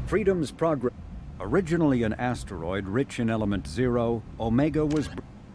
Freedom's progress. Originally an asteroid rich in element zero, Omega was...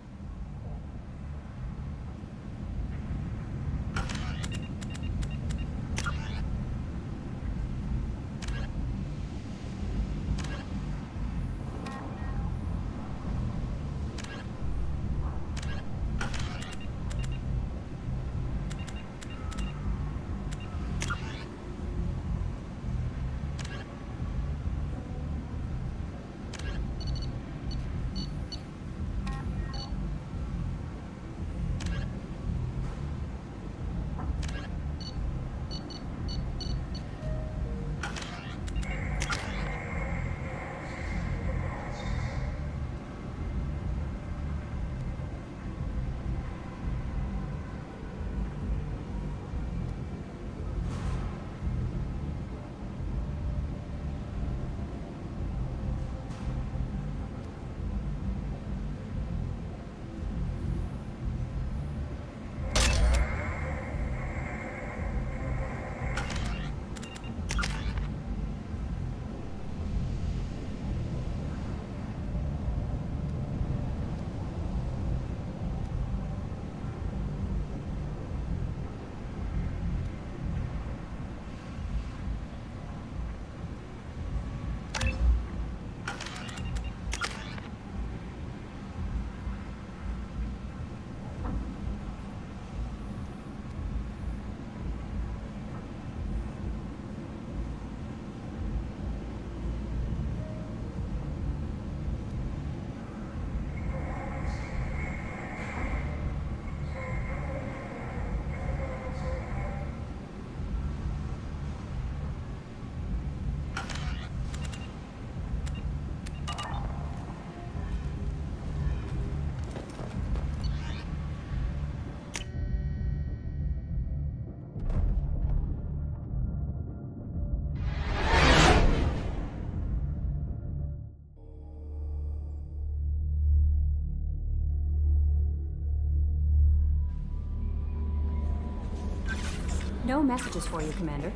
No messages for you, Commander.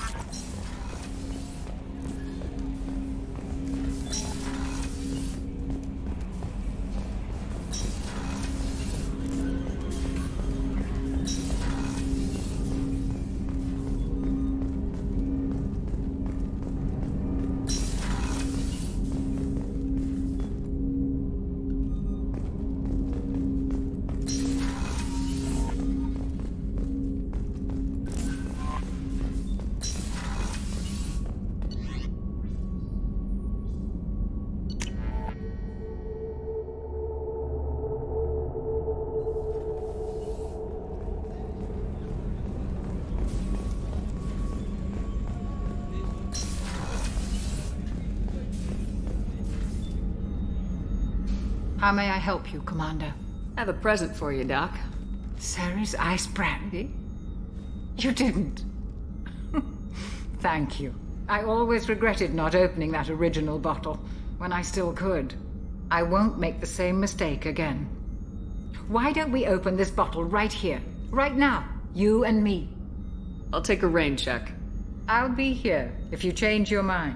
How may I help you, Commander? I have a present for you, Doc. Ceres ice brandy? You didn't. Thank you. I always regretted not opening that original bottle when I still could. I won't make the same mistake again. Why don't we open this bottle right here, right now, you and me? I'll take a rain check. I'll be here if you change your mind.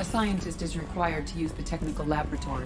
A scientist is required to use the technical laboratory.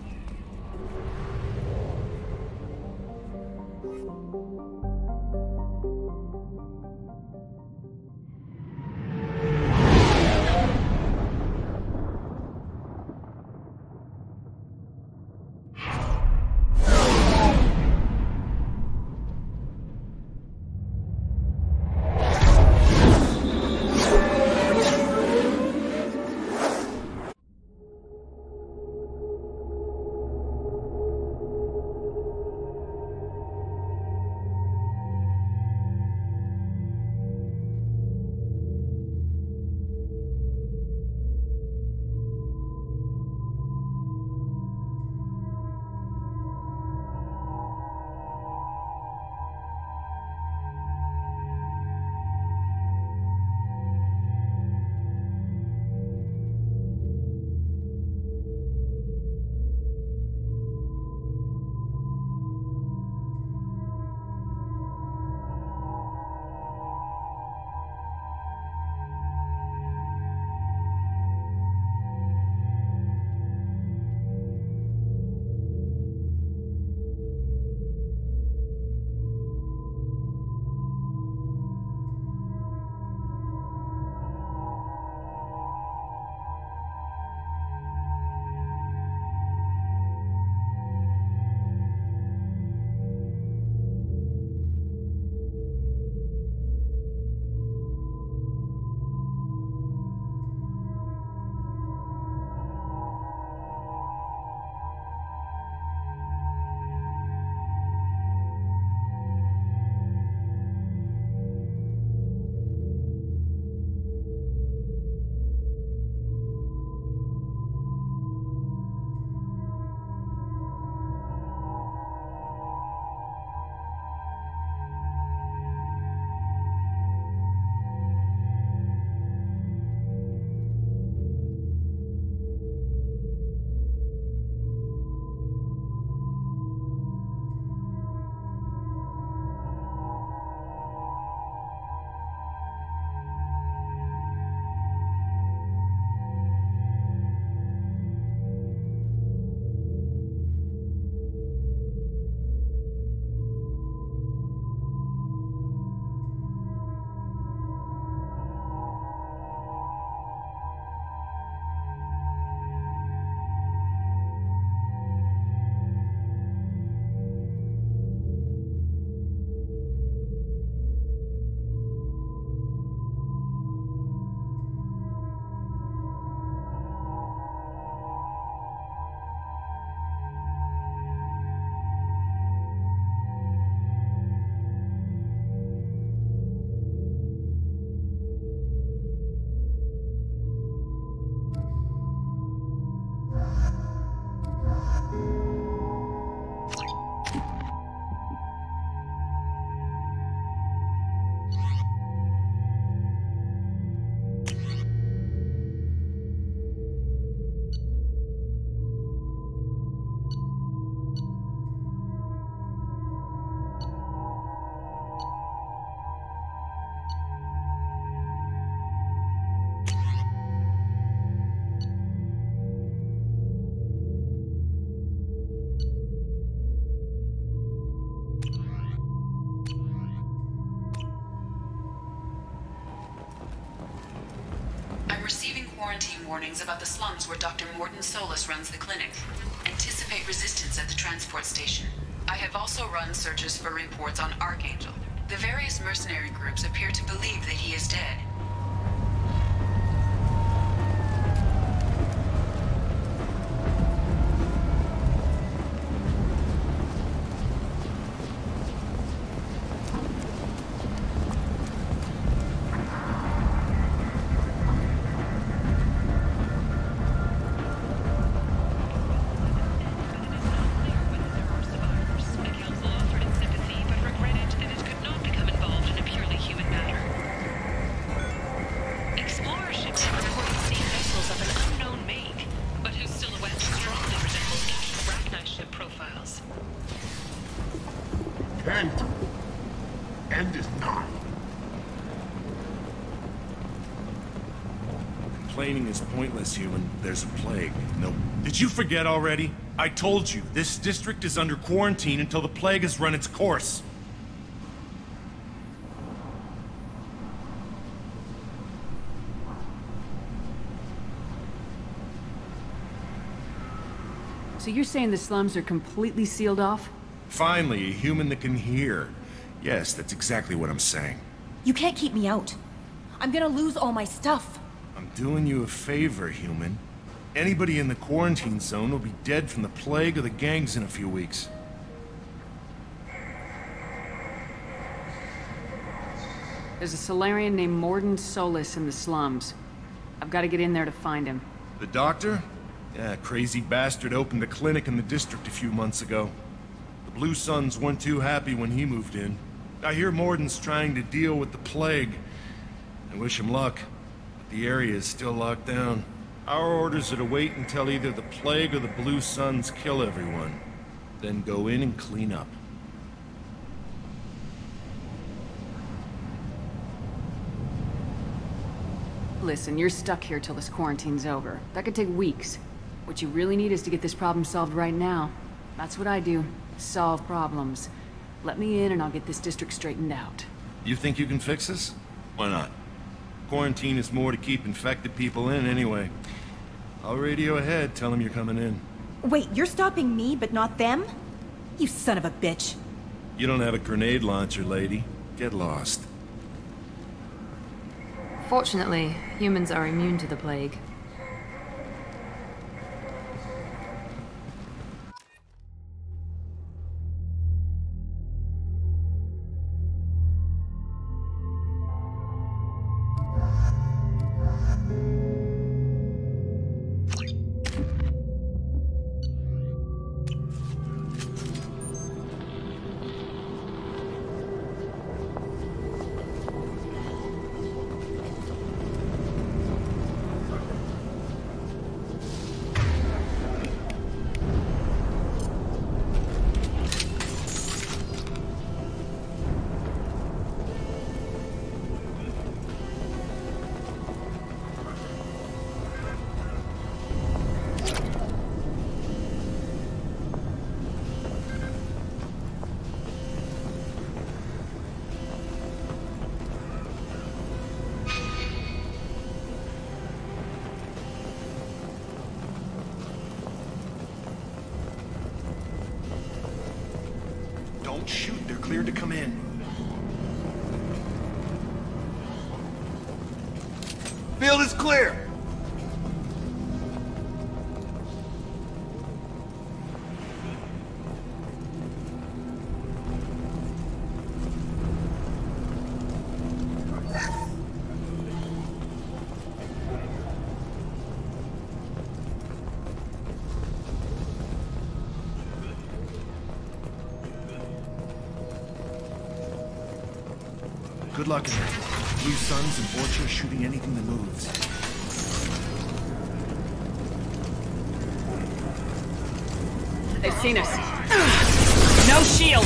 Quarantine warnings about the slums where Dr. Morton Solus runs the clinic. Anticipate resistance at the transport station. I have also run searches for reports on Archangel. The various mercenary groups appear to believe that he is dead. Complaining is pointless, human. There's a plague. No. Did you forget already? I told you, this district is under quarantine until the plague has run its course. So you're saying the slums are completely sealed off? Finally, a human that can hear. Yes, that's exactly what I'm saying. You can't keep me out. I'm gonna lose all my stuff. I'm doing you a favor, human. Anybody in the quarantine zone will be dead from the plague or the gangs in a few weeks. There's a Solarian named Morden Solis in the slums. I've got to get in there to find him. The doctor? Yeah, crazy bastard opened a clinic in the district a few months ago. The Blue Suns weren't too happy when he moved in. I hear Morden's trying to deal with the plague. I wish him luck, but the area is still locked down. Our orders are to wait until either the plague or the Blue Suns kill everyone. Then go in and clean up. Listen, you're stuck here till this quarantine's over. That could take weeks. What you really need is to get this problem solved right now. That's what I do. Solve problems. Let me in and I'll get this district straightened out. You think you can fix this? Why not? Quarantine is more to keep infected people in anyway. I'll radio ahead, tell them you're coming in. Wait, you're stopping me, but not them? You son of a bitch. You don't have a grenade launcher, lady. Get lost. Fortunately, humans are immune to the plague. Don't shoot, they're cleared to come in. Field is clear! Good luck in there. Blue Suns and Vorcha shooting anything that moves. They've seen us. No shield!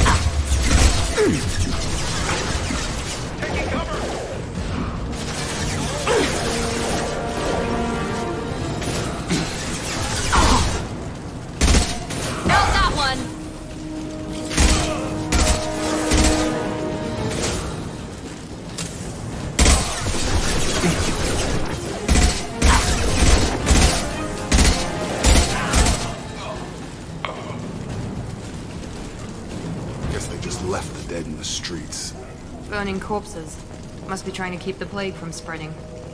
Taking cover! Nailed that one! Left the dead in the streets. Burning corpses. Must be trying to keep the plague from spreading.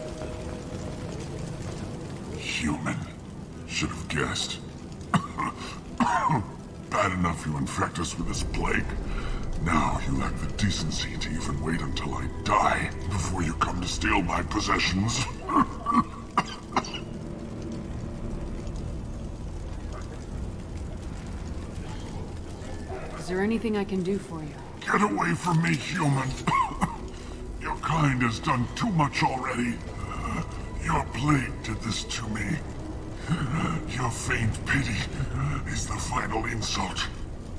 Human. Should have guessed. Bad enough you infect us with this plague. Now you lack the decency to even wait until I die before you come to steal my possessions. Is there anything I can do for you? Get away from me, human. Your kind has done too much already. Your plague did this to me. Your faint pity is the final insult.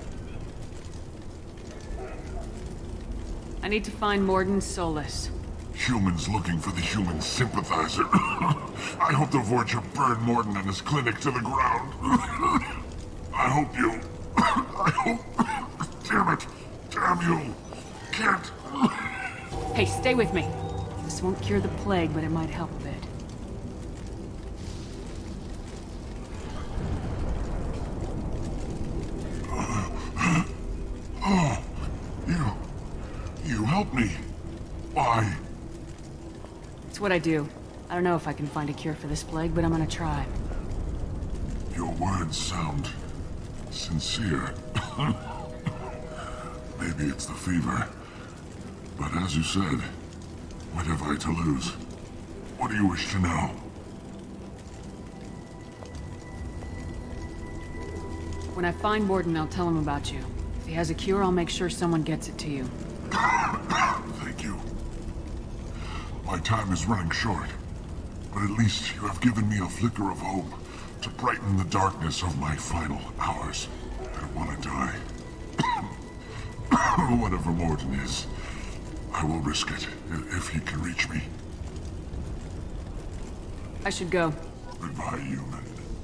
I need to find Morden Solis. Humans looking for the human sympathizer. I hope the Vorcha burn Mordin and his clinic to the ground. I hope you... I hope... Damn it! Damn you! Can't... Hey, stay with me. This won't cure the plague, but it might help a bit. Oh, you helped me. Why? It's what I do. I don't know if I can find a cure for this plague, but I'm gonna try. Your words sound sincere. Maybe it's the fever. But as you said, what have I to lose? What do you wish to know? When I find Mordin, I'll tell him about you. If he has a cure, I'll make sure someone gets it to you. Thank you. My time is running short, but at least you have given me a flicker of hope to brighten the darkness of my final hours. I don't want to die. Whatever Mordin is, I will risk it if he can reach me. I should go. Goodbye, human.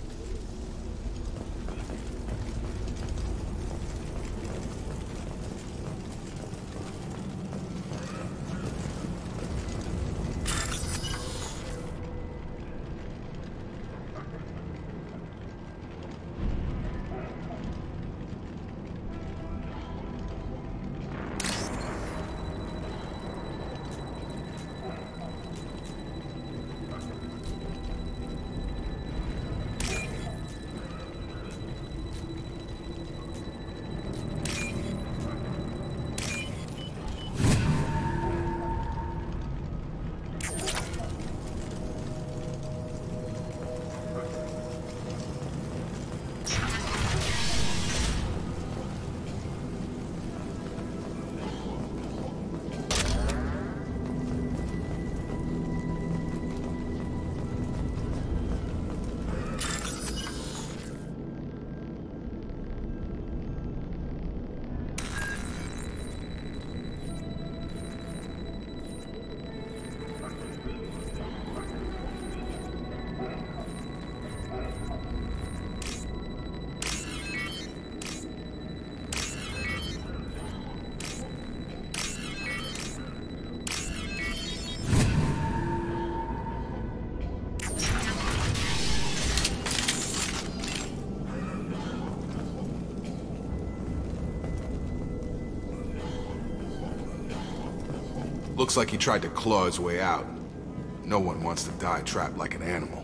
Looks like he tried to claw his way out. No one wants to die trapped like an animal.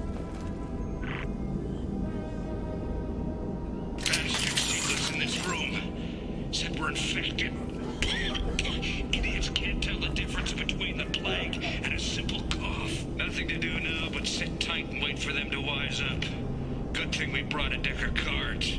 Bastards see us in this room. Said we're infected. Idiots can't tell the difference between the plague and a simple cough. Nothing to do now but sit tight and wait for them to wise up. Good thing we brought a deck of cards.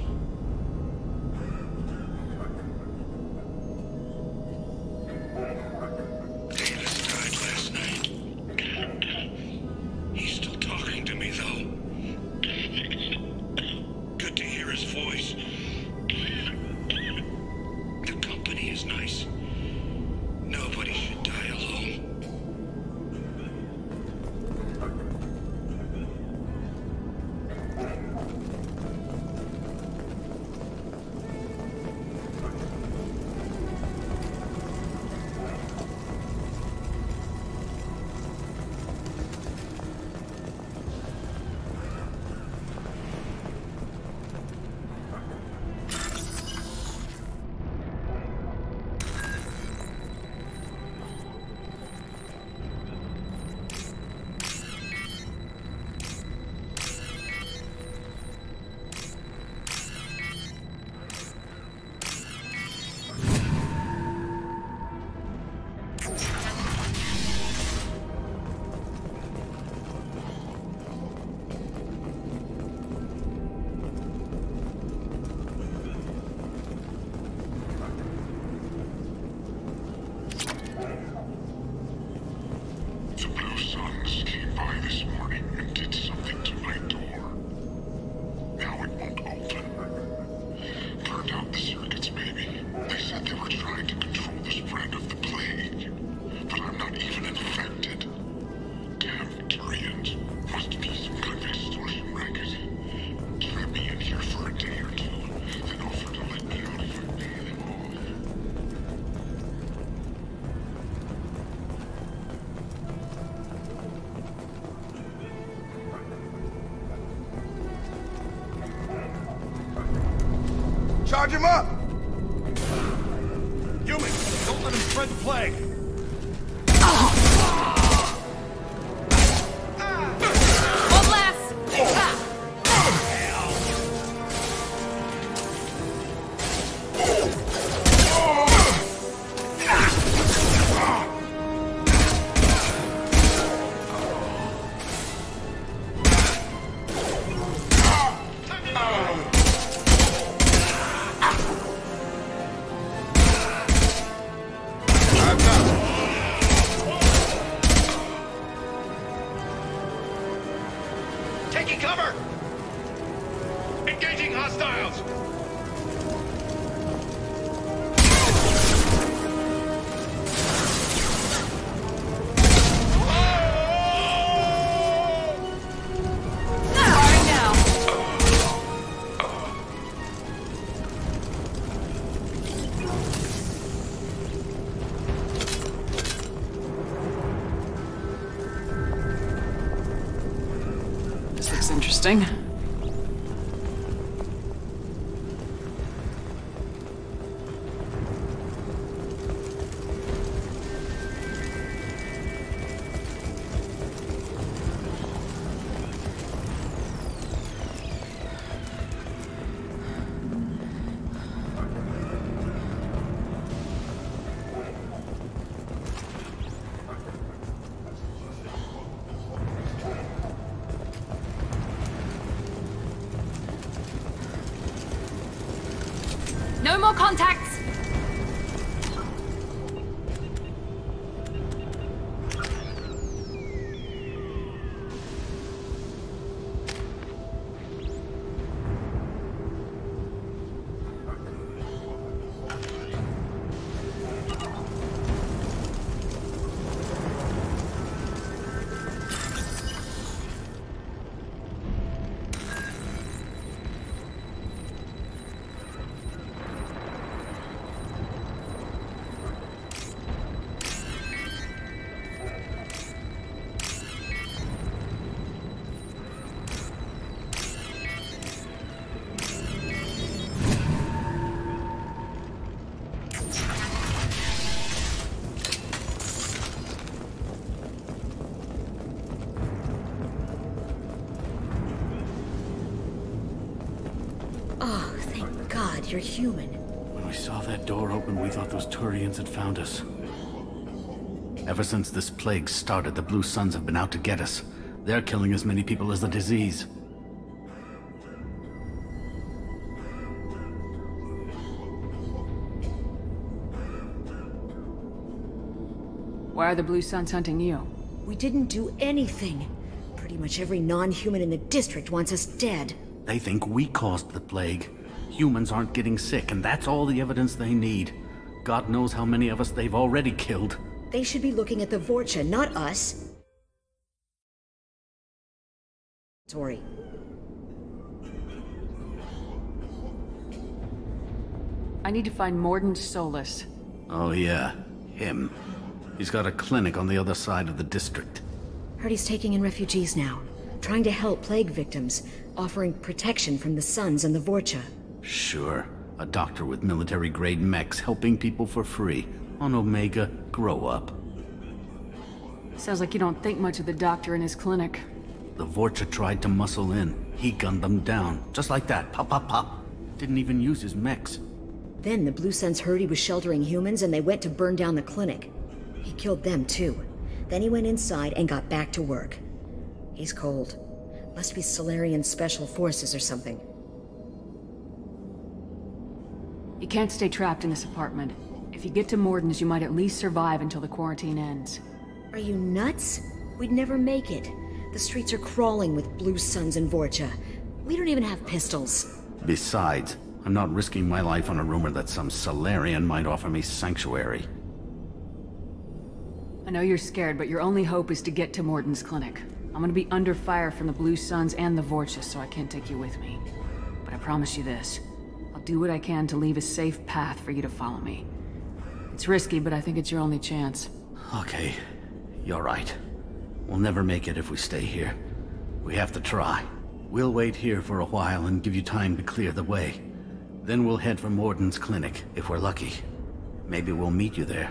Charge him up! Human, don't let him spread the plague! One last! Ah. Taking cover! Engaging hostiles! Right now. This looks interesting. No more contacts! Oh, thank God you're human. When we saw that door open, we thought those Turians had found us. Ever since this plague started, the Blue Suns have been out to get us. They're killing as many people as the disease. Why are the Blue Suns hunting you? We didn't do anything. Pretty much every non-human in the district wants us dead. They think we caused the plague. Humans aren't getting sick, and that's all the evidence they need. God knows how many of us they've already killed. They should be looking at the Vorcha, not us. Tori. I need to find Mordin Solus. Oh yeah, him. He's got a clinic on the other side of the district. Heard he's taking in refugees now. Trying to help plague victims. Offering protection from the Suns and the Vorcha. Sure. A doctor with military-grade mechs helping people for free. On Omega, grow up. Sounds like you don't think much of the doctor in his clinic. The Vorcha tried to muscle in. He gunned them down. Just like that. Pop, pop, pop. Didn't even use his mechs. Then the Blue Suns heard he was sheltering humans and they went to burn down the clinic. He killed them too. Then he went inside and got back to work. He's cold. Must be Solarian Special Forces or something. You can't stay trapped in this apartment. If you get to Mordin's, you might at least survive until the quarantine ends. Are you nuts? We'd never make it. The streets are crawling with Blue Suns and Vorcha. We don't even have pistols. Besides, I'm not risking my life on a rumor that some Solarian might offer me sanctuary. I know you're scared, but your only hope is to get to Mordin's clinic. I'm gonna be under fire from the Blue Suns and the Vorcha, so I can't take you with me. But I promise you this. I'll do what I can to leave a safe path for you to follow me. It's risky, but I think it's your only chance. Okay, you're right. We'll never make it if we stay here. We have to try. We'll wait here for a while and give you time to clear the way. Then we'll head for Morden's clinic, if we're lucky. Maybe we'll meet you there.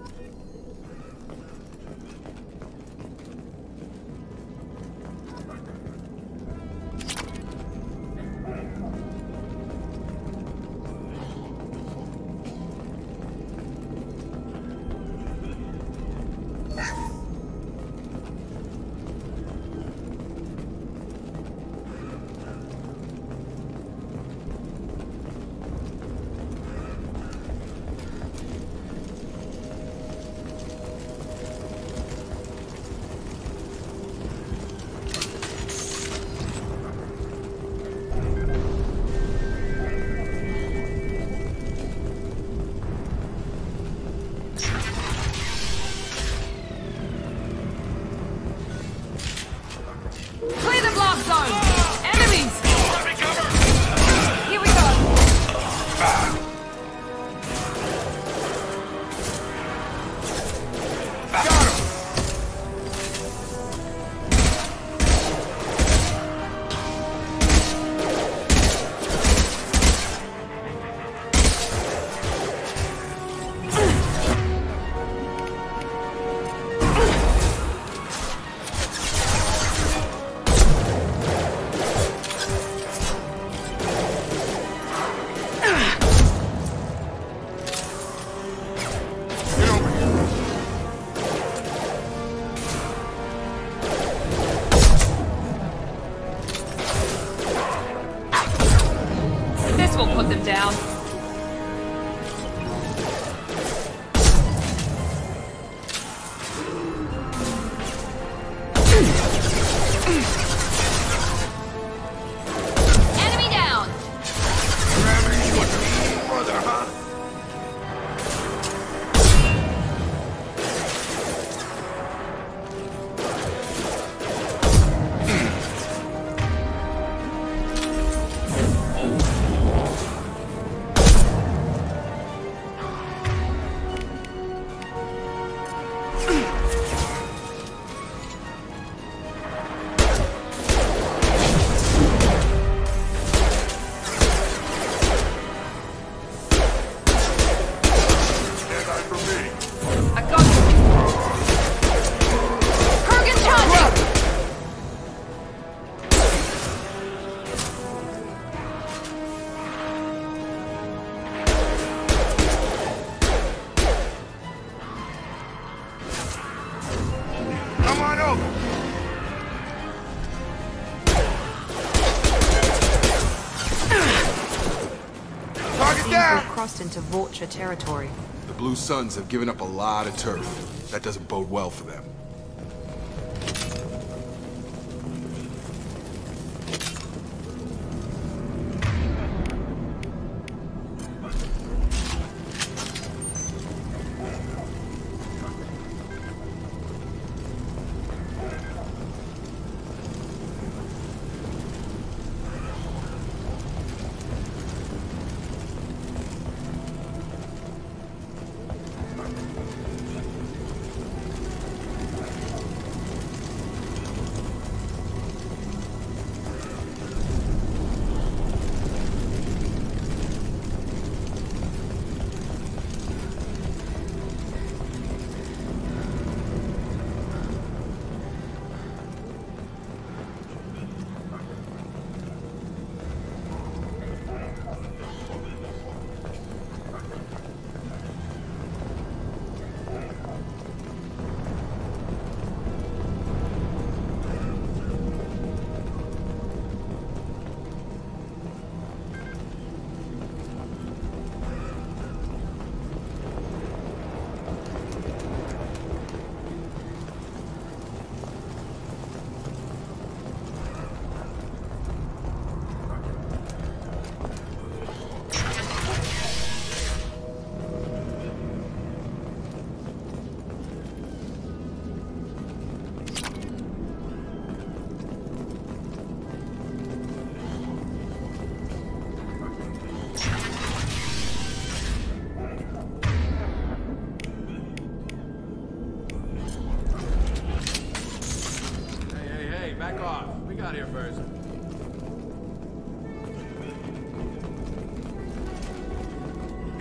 Into Vulture territory. The Blue Suns have given up a lot of turf. That doesn't bode well for them.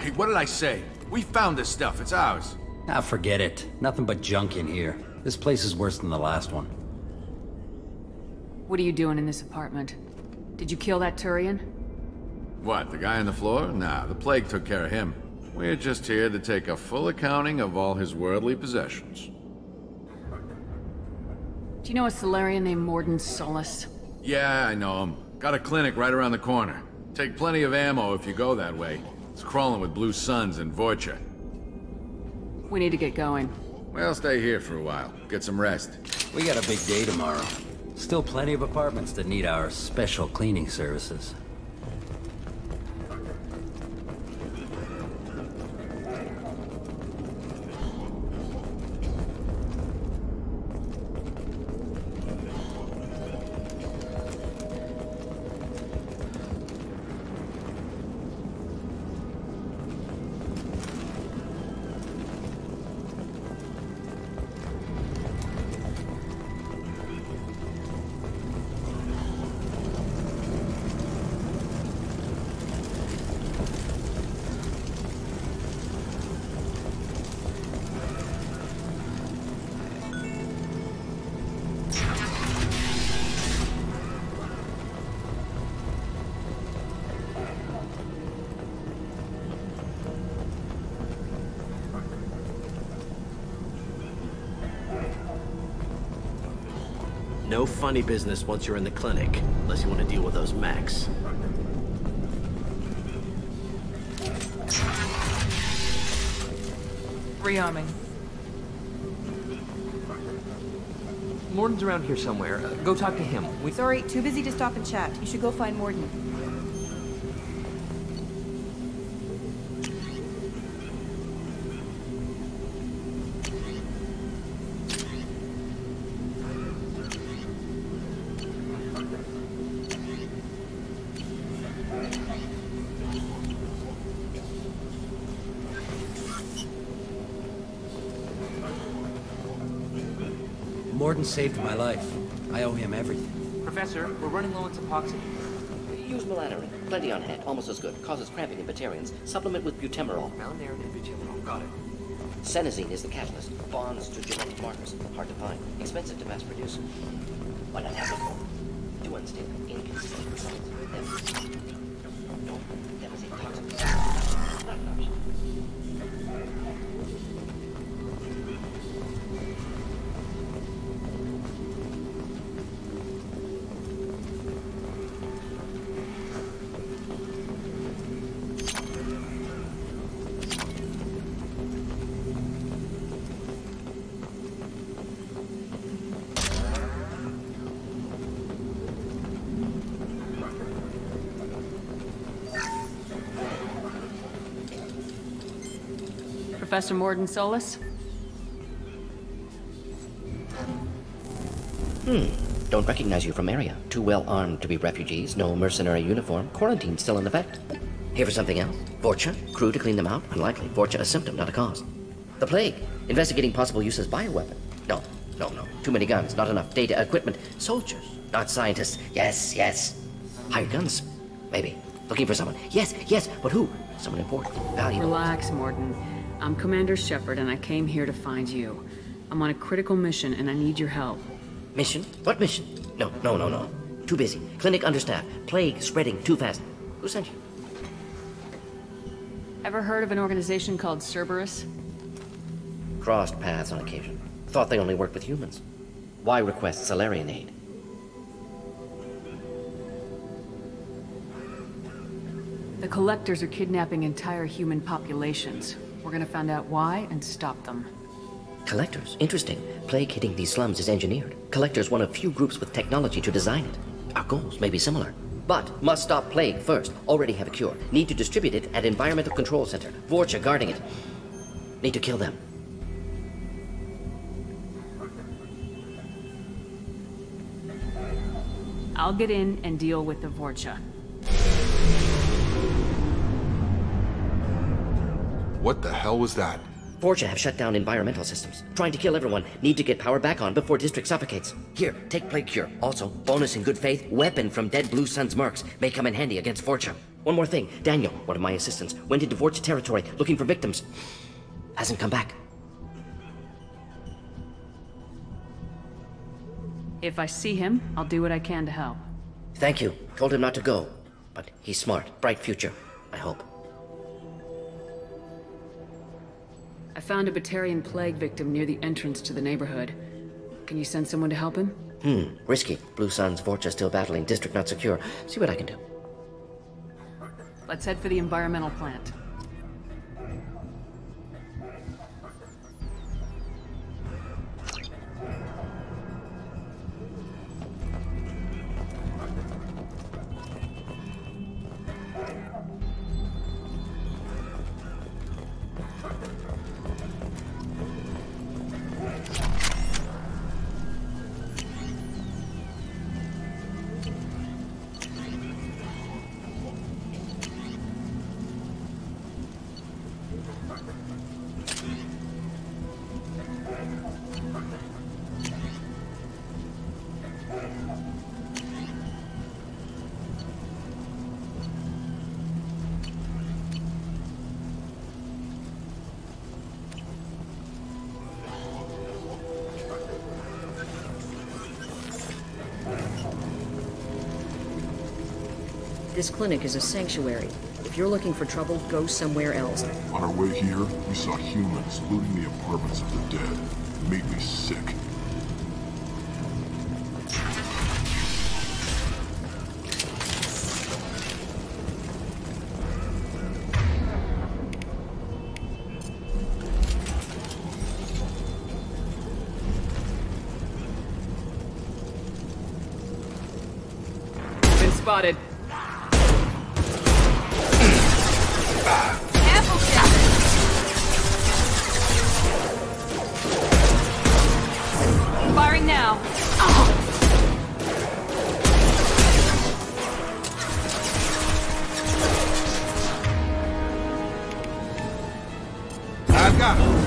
Hey, what did I say? We found this stuff. It's ours. Ah, forget it. Nothing but junk in here. This place is worse than the last one. What are you doing in this apartment? Did you kill that Turian? What, the guy on the floor? Nah, the plague took care of him. We're just here to take a full accounting of all his worldly possessions. Do you know a Salarian named Morden Solus? Yeah, I know him. Got a clinic right around the corner. Take plenty of ammo if you go that way. It's crawling with Blue Suns and Vorcha. We need to get going. Well, stay here for a while. Get some rest. We got a big day tomorrow. Still plenty of apartments that need our special cleaning services. No funny business once you're in the clinic, unless you want to deal with those mechs. Rearming. Morden's around here somewhere. Go talk to him. Sorry, too busy to stop and chat. You should go find Morden. Morden saved my life. I owe him everything. Professor, we're running low on epoxy. Use melanorin. Plenty on hand. Almost as good. Causes cramping in Batarians. Supplement with butemerol. Melanorin and butemerol. Got it. Senesine is the catalyst. Bonds to genetic markers. Hard to find. Expensive to mass produce. Why not have it? Too unstable. Inconsistent results. No. Demonstrate toxic. Not an option. Professor Morden Solus? Don't recognize you from area. Too well armed to be refugees. No mercenary uniform. Quarantine still in effect. Here for something else? Vorcha? Crew to clean them out? Unlikely. Vorcha a symptom, not a cause. The plague. Investigating possible use as bioweapon. No. Too many guns, not enough data, equipment. Soldiers, not scientists. Yes. Hired guns? Maybe. Looking for someone. Yes, but who? Someone important, valuable. Relax, Morden. I'm Commander Shepard, and I came here to find you. I'm on a critical mission, and I need your help. Mission? What mission? No. Too busy. Clinic understaffed. Plague spreading too fast. Who sent you? Ever heard of an organization called Cerberus? Crossed paths on occasion. Thought they only worked with humans. Why request Salarian aid? The Collectors are kidnapping entire human populations. We're gonna find out why and stop them. Collectors? Interesting. Plague hitting these slums is engineered. Collectors one of few groups with technology to design it. Our goals may be similar. But must stop plague first. Already have a cure. Need to distribute it at Environmental Control Center. Vorcha guarding it. Need to kill them. I'll get in and deal with the Vorcha. What the hell was that? Fortune have shut down environmental systems. Trying to kill everyone. Need to get power back on before District suffocates. Here, take Plague Cure. Also, bonus in good faith, weapon from dead Blue Sun's mercs. May come in handy against Fortune. One more thing. Daniel, one of my assistants, went into Vorcha territory looking for victims. Hasn't come back. If I see him, I'll do what I can to help. Thank you. Told him not to go. But he's smart. Bright future, I hope. I found a Batarian plague victim near the entrance to the neighborhood. Can you send someone to help him? Risky. Blue Sun's Vorcha still battling. District not secure. See what I can do. Let's head for the environmental plant. This clinic is a sanctuary. If you're looking for trouble, go somewhere else. On our way here, we saw humans looting the apartments of the dead. It made me sick. Been spotted. Firing now. I've got him.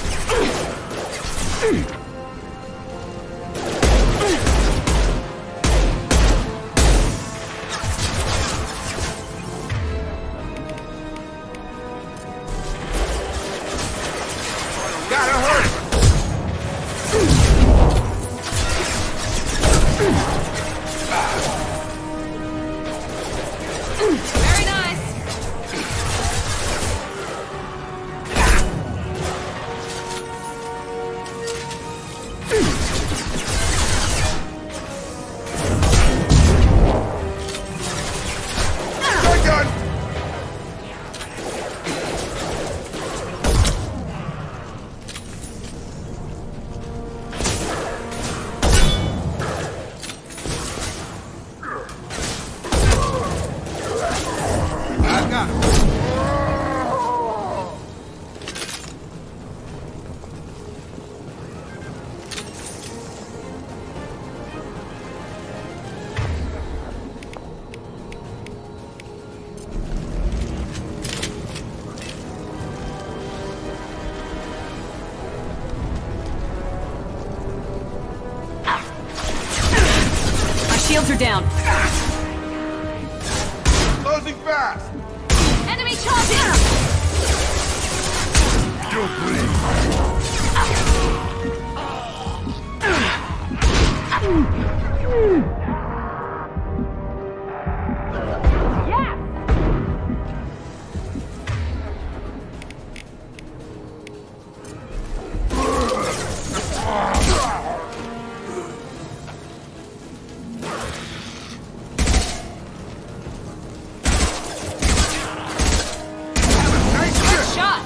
Very nice. Shields are down. Closing fast. Enemy charging! You'll bleed. Shot!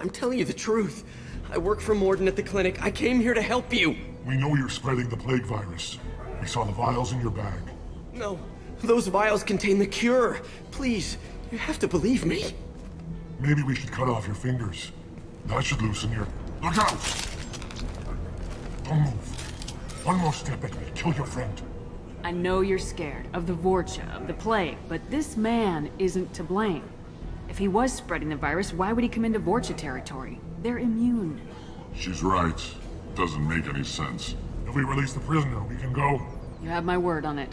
I'm telling you the truth. I work for Morden at the clinic. I came here to help you. We know you're spreading the plague virus. We saw the vials in your bag. No, those vials contain the cure. Please, you have to believe me. Maybe we should cut off your fingers. That should loosen your... Look out! Don't move. One more step and we'll kill your friend. I know you're scared of the Vorcha, of the plague, but this man isn't to blame. If he was spreading the virus, why would he come into Vorcha territory? They're immune. She's right. Doesn't make any sense. If we release the prisoner, we can go. You have my word on it.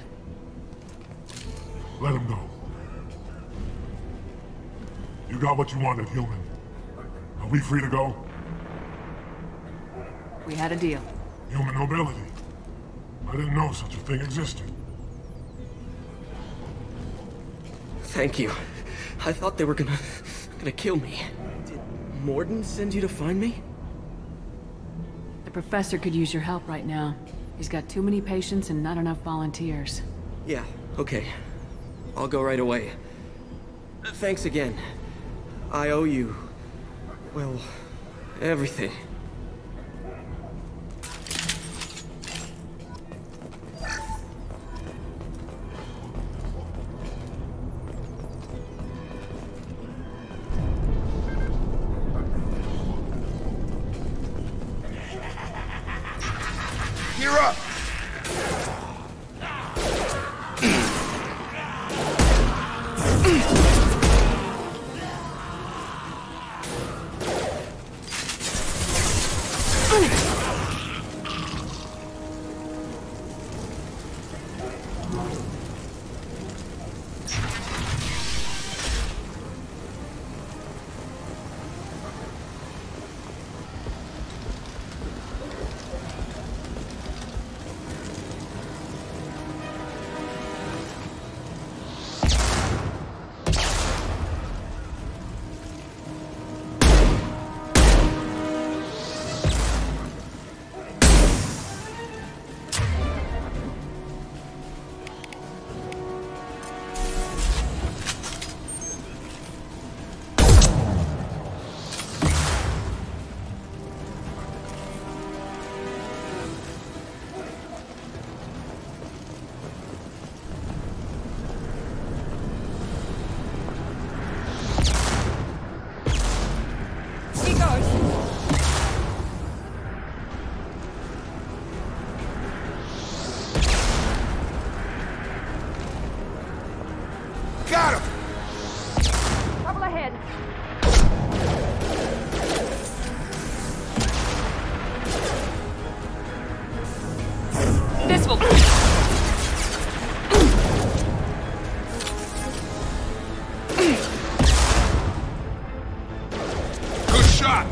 Let him go. You got what you wanted, human. Are we free to go? We had a deal. Human nobility. I didn't know such a thing existed. Thank you. I thought they were gonna kill me. Did Morden send you to find me? The professor could use your help right now. He's got too many patients and not enough volunteers. Yeah, okay. I'll go right away. Thanks again. I owe you... well, everything. You're up! Got him! Trouble ahead. This will... Good shot!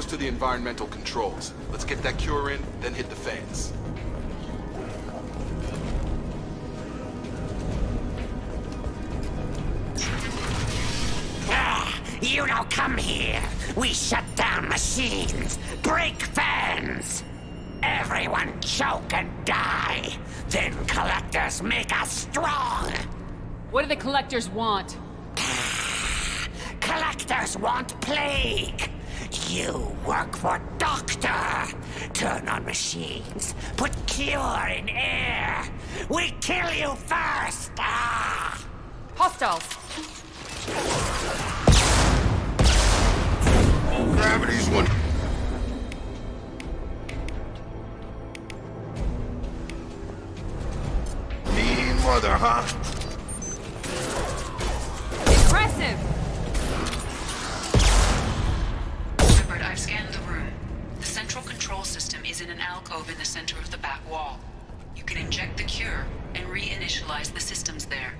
close to the environmental controls. Let's get that cure in, then hit the fans. You don't come here. We shut down machines, break fans. Everyone choke and die. Then collectors make us strong. What do the collectors want? Collectors want plague. You work for Doctor. Turn on machines. Put cure in air. We kill you first. Ah! Hostiles. Gravity's one. Mean mother, huh? Impressive! Shepard, I've scanned the room. The central control system is in an alcove in the center of the back wall. You can inject the cure and reinitialize the systems there.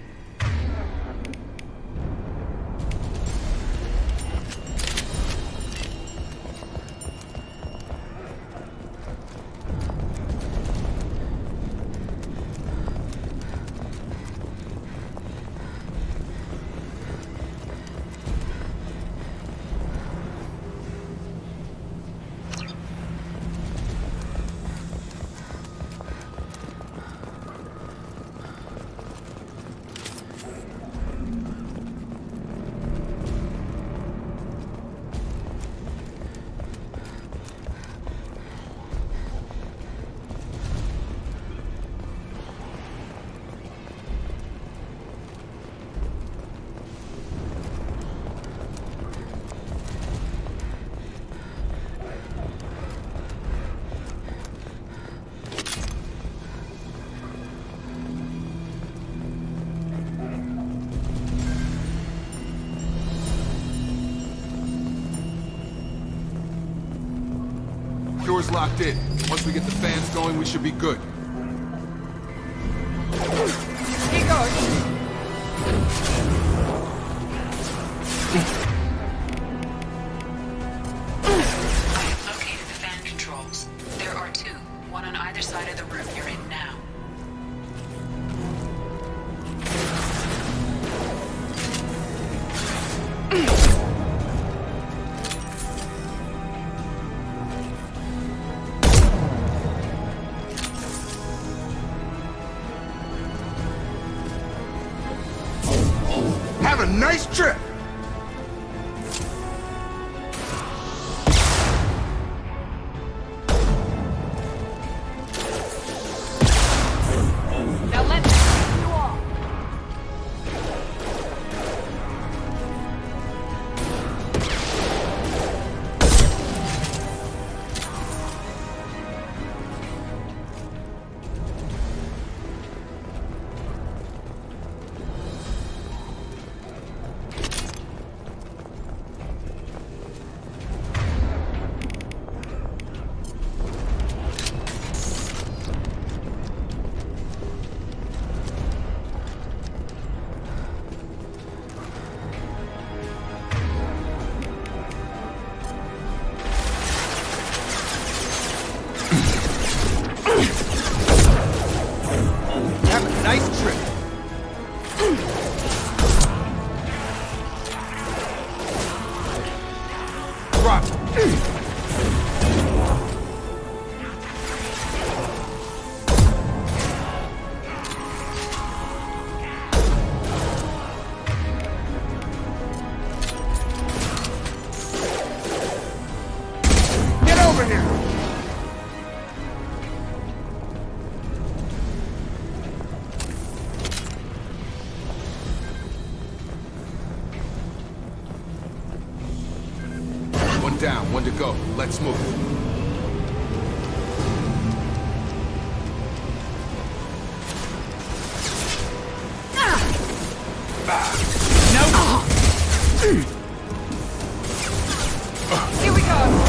Cure's locked in. Once we get the fans going, we should be good. Here goes. I have located the fan controls. There are two, one on either side of the room you're in now. Have a nice trip! Now let's take you off. Have a nice trip! Drop it. Get over here! One down, one to go. Let's move. Here we go.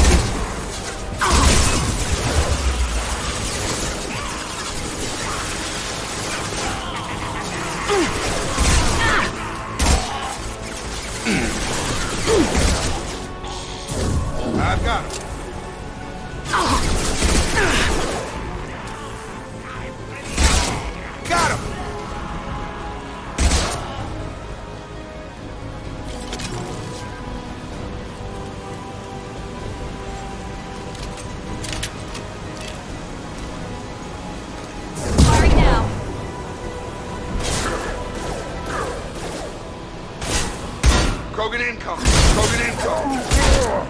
I've got him. incoming! Krogan incoming!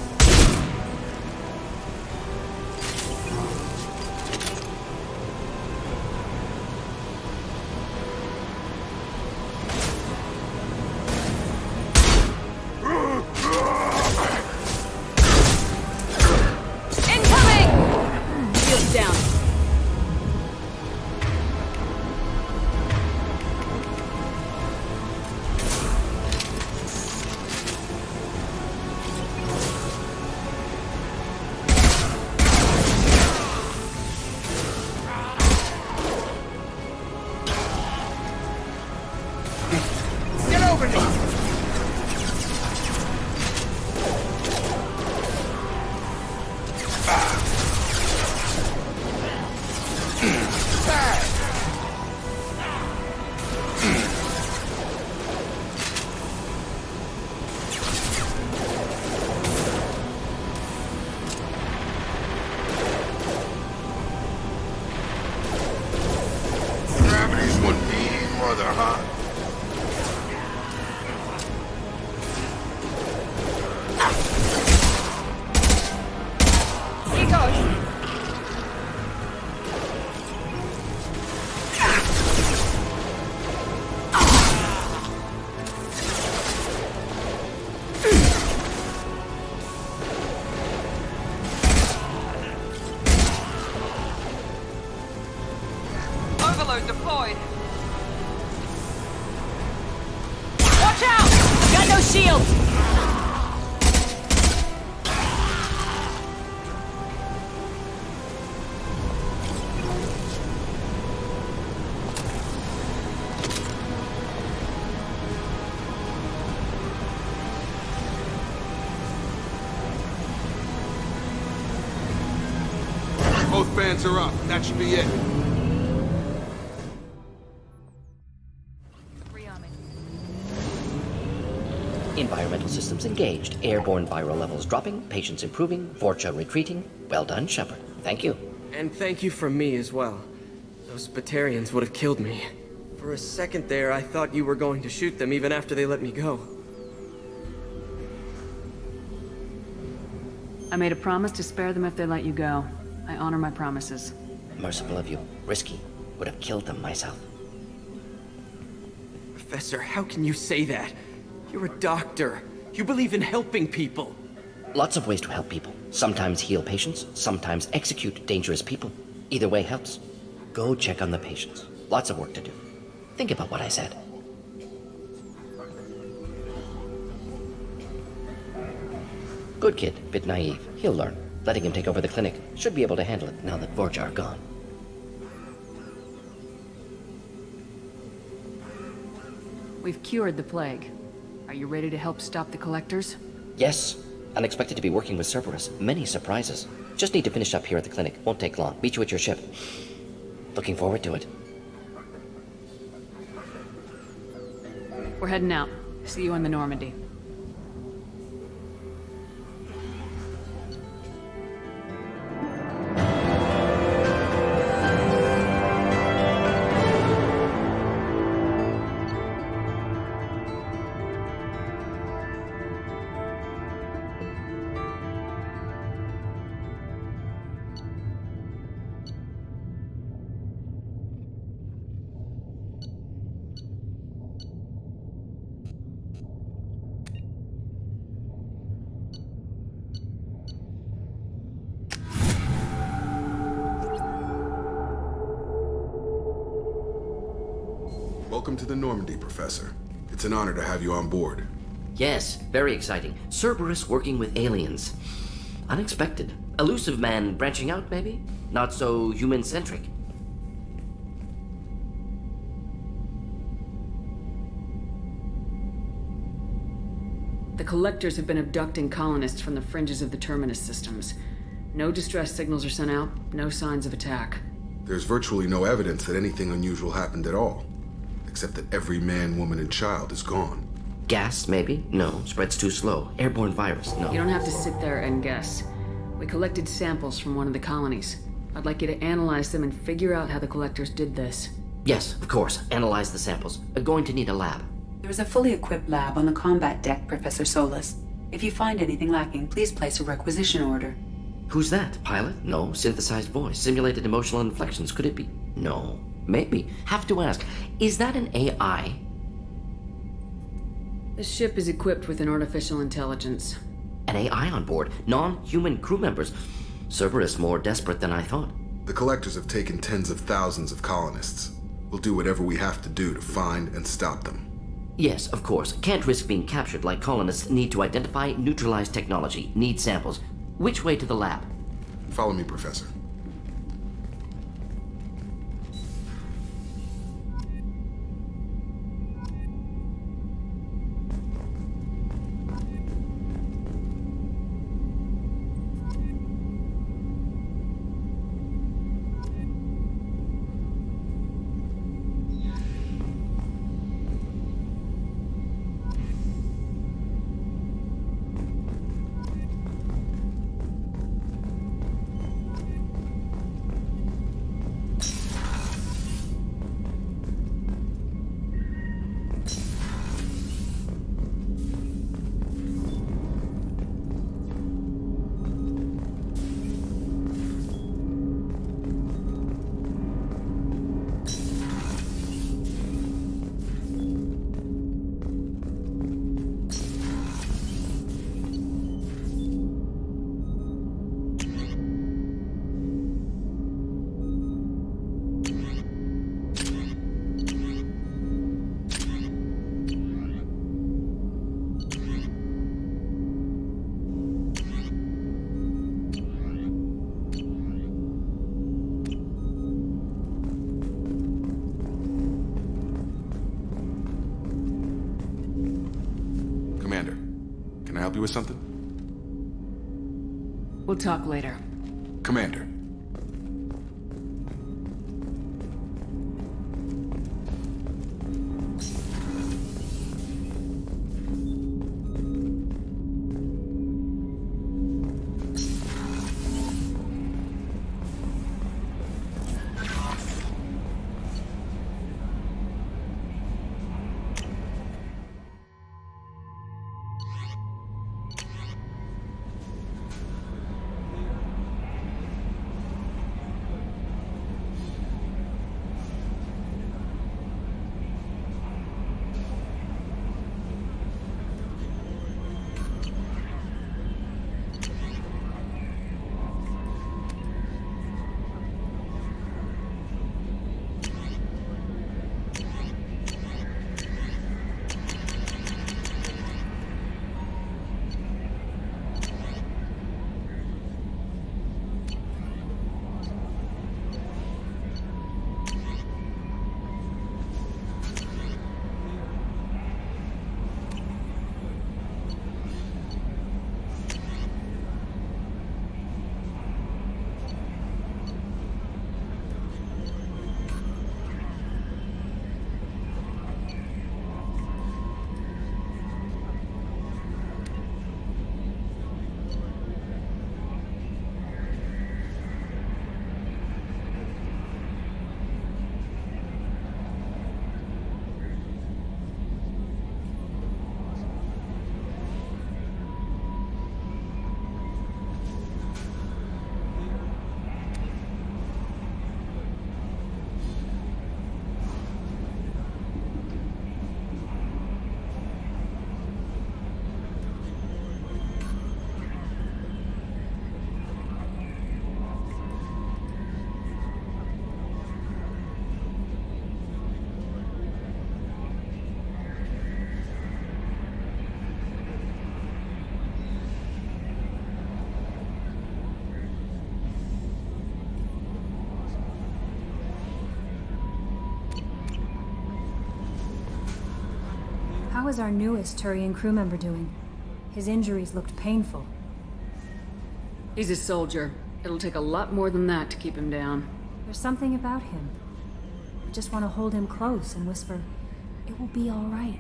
Deployed. Watch out! Got no shield! Both bands are up. That should be it. Environmental systems engaged. Airborne viral levels dropping. Patients improving. Vorcha retreating. Well done, Shepard. Thank you. And thank you from me as well. Those Batarians would have killed me. For a second there, I thought you were going to shoot them even after they let me go. I made a promise to spare them if they let you go. I honor my promises. Merciful of you. Risky. Would have killed them myself. Professor, how can you say that? You're a doctor. You believe in helping people. Lots of ways to help people. Sometimes heal patients, sometimes execute dangerous people. Either way helps. Go check on the patients. Lots of work to do. Think about what I said. Good kid, bit naive. He'll learn. Letting him take over the clinic. Should be able to handle it now that Vorcha are gone. We've cured the plague. Are you ready to help stop the Collectors? Yes. Unexpected to be working with Cerberus. Many surprises. Just need to finish up here at the clinic. Won't take long. Meet you at your ship. Looking forward to it. We're heading out. See you on the Normandy. Welcome to the Normandy, Professor. It's an honor to have you on board. Yes, very exciting. Cerberus working with aliens. Unexpected. Elusive man branching out, maybe? Not so human-centric. The Collectors have been abducting colonists from the fringes of the Terminus systems. No distress signals are sent out, no signs of attack. There's virtually no evidence that anything unusual happened at all. Except that every man, woman, and child is gone. Gas, maybe? No. Spreads too slow. Airborne virus, no. You don't have to sit there and guess. We collected samples from one of the colonies. I'd like you to analyze them and figure out how the Collectors did this. Yes, of course. Analyze the samples. Going to need a lab. There is a fully equipped lab on the combat deck, Professor Solis. If you find anything lacking, please place a requisition order. Who's that? Pilot? No. Synthesized voice. Simulated emotional inflections. Could it be? No. Maybe. Have to ask. Is that an AI? The ship is equipped with an artificial intelligence. An AI on board? Non-human crew members? Cerberus more desperate than I thought. The Collectors have taken tens of thousands of colonists. We'll do whatever we have to do to find and stop them. Yes, of course. Can't risk being captured like colonists need to identify, neutralize technology, need samples. Which way to the lab? Follow me, Professor. Can I help you with something? We'll talk later. Commander. How is our newest Turian crew member doing? His injuries looked painful. He's a soldier. It'll take a lot more than that to keep him down. There's something about him. I just want to hold him close and whisper, "It will be all right."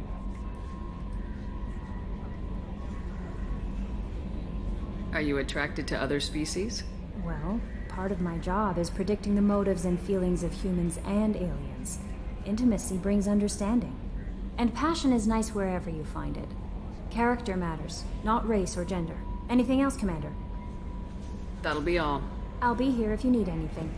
Are you attracted to other species? Well, part of my job is predicting the motives and feelings of humans and aliens. Intimacy brings understanding. And passion is nice wherever you find it. Character matters, not race or gender. Anything else, Commander? That'll be all. I'll be here if you need anything.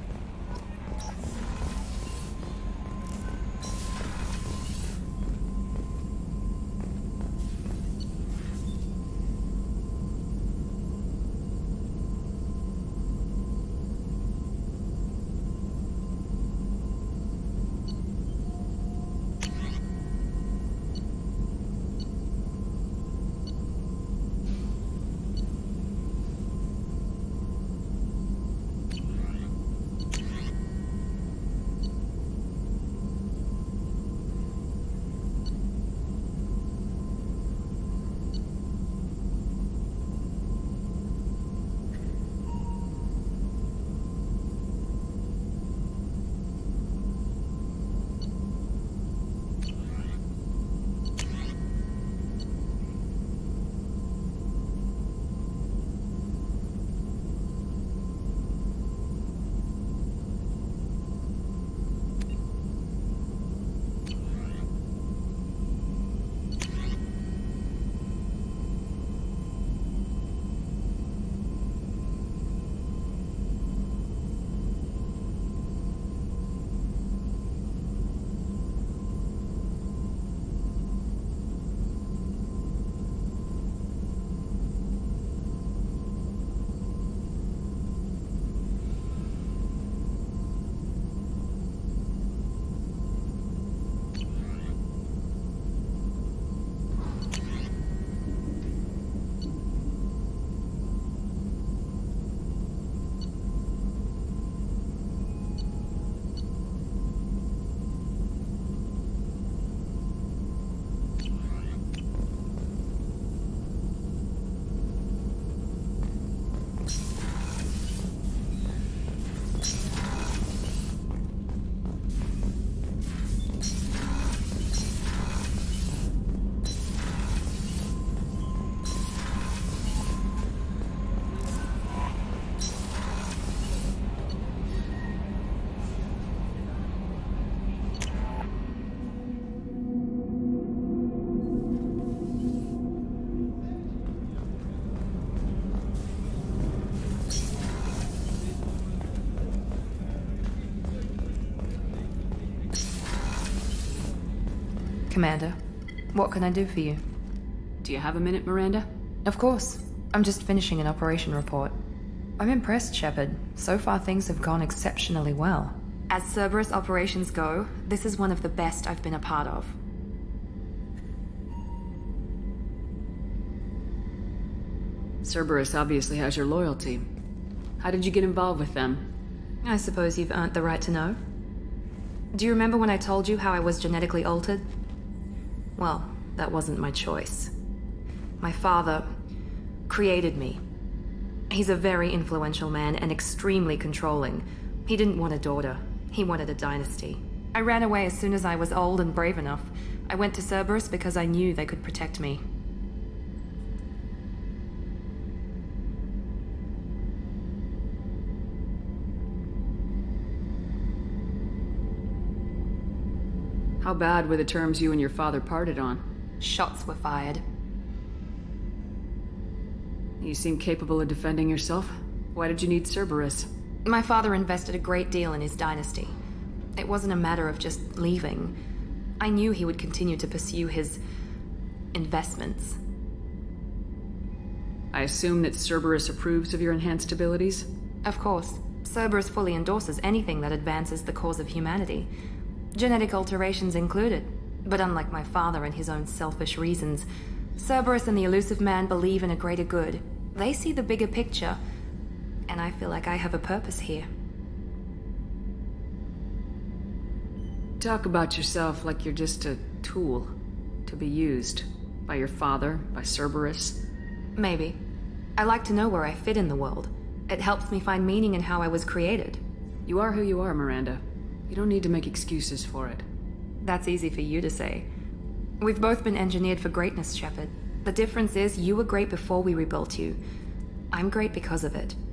Commander, what can I do for you? Do you have a minute, Miranda? Of course. I'm just finishing an operation report. I'm impressed, Shepard. So far things have gone exceptionally well. As Cerberus operations go, this is one of the best I've been a part of. Cerberus obviously has your loyalty. How did you get involved with them? I suppose you've earned the right to know. Do you remember when I told you how I was genetically altered? Well, that wasn't my choice. My father created me. He's a very influential man and extremely controlling. He didn't want a daughter. He wanted a dynasty. I ran away as soon as I was old and brave enough. I went to Cerberus because I knew they could protect me. How bad were the terms you and your father parted on? Shots were fired. You seem capable of defending yourself. Why did you need Cerberus? My father invested a great deal in his dynasty. It wasn't a matter of just leaving. I knew he would continue to pursue his investments. I assume that Cerberus approves of your enhanced abilities? Of course. Cerberus fully endorses anything that advances the cause of humanity. Genetic alterations included. But unlike my father and his own selfish reasons, Cerberus and the Illusive Man believe in a greater good. They see the bigger picture, and I feel like I have a purpose here. Talk about yourself like you're just a tool to be used by your father, by Cerberus. Maybe. I like to know where I fit in the world. It helps me find meaning in how I was created. You are who you are, Miranda. You don't need to make excuses for it. That's easy for you to say. We've both been engineered for greatness, Shepard. The difference is you were great before we rebuilt you. I'm great because of it.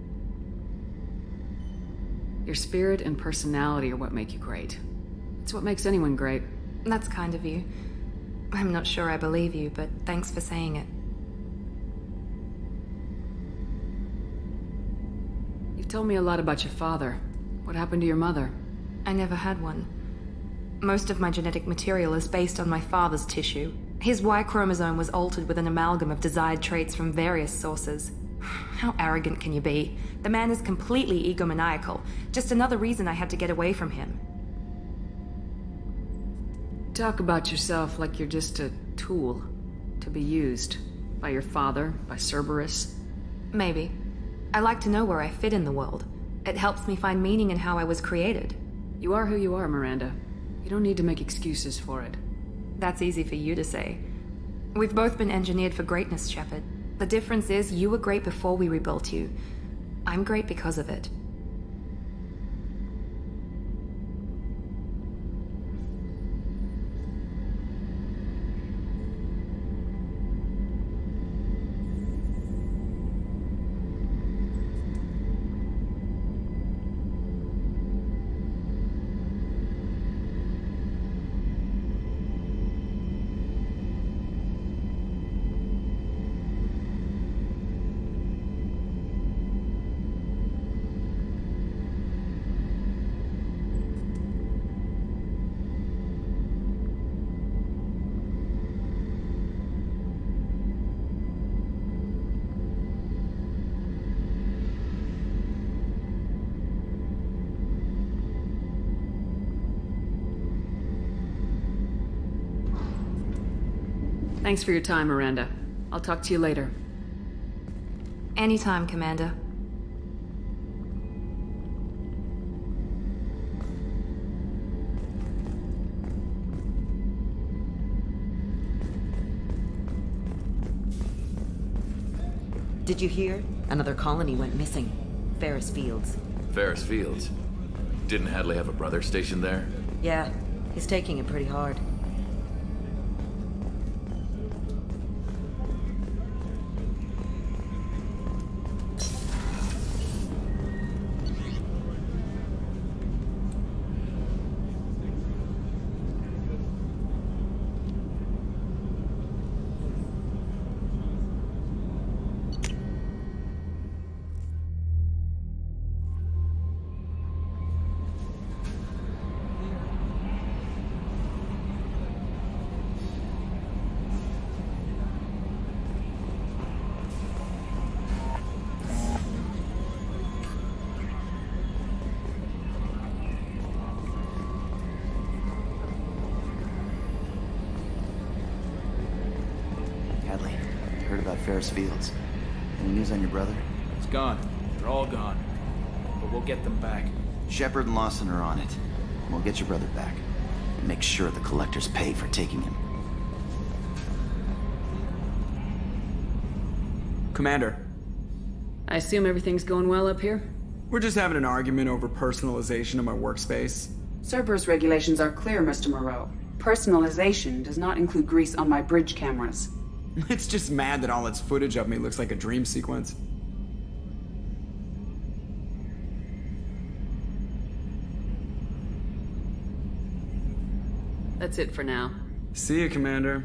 Your spirit and personality are what make you great. It's what makes anyone great. That's kind of you. I'm not sure I believe you, but thanks for saying it. You've told me a lot about your father. What happened to your mother? I never had one. Most of my genetic material is based on my father's tissue. His Y chromosome was altered with an amalgam of desired traits from various sources. How arrogant can you be? The man is completely egomaniacal. Just another reason I had to get away from him. Talk about yourself like you're just a tool to be used by your father, by Cerberus. Maybe. I like to know where I fit in the world. It helps me find meaning in how I was created. You are who you are, Miranda. You don't need to make excuses for it. That's easy for you to say. We've both been engineered for greatness, Shepard. The difference is you were great before we rebuilt you. I'm great because of it. Thanks for your time, Miranda. I'll talk to you later. Anytime, Commander. Did you hear? Another colony went missing. Ferris Fields. Ferris Fields? Didn't Hadley have a brother stationed there? Yeah, he's taking it pretty hard. Ferris Fields. Any news on your brother? He's gone. They're all gone. But we'll get them back. Shepard and Lawson are on it. We'll get your brother back. And make sure the collectors pay for taking him. Commander. I assume everything's going well up here? We're just having an argument over personalization of my workspace. Cerberus regulations are clear, Mr. Moreau. Personalization does not include grease on my bridge cameras. It's just mad that all its footage of me looks like a dream sequence. That's it for now. See you, Commander.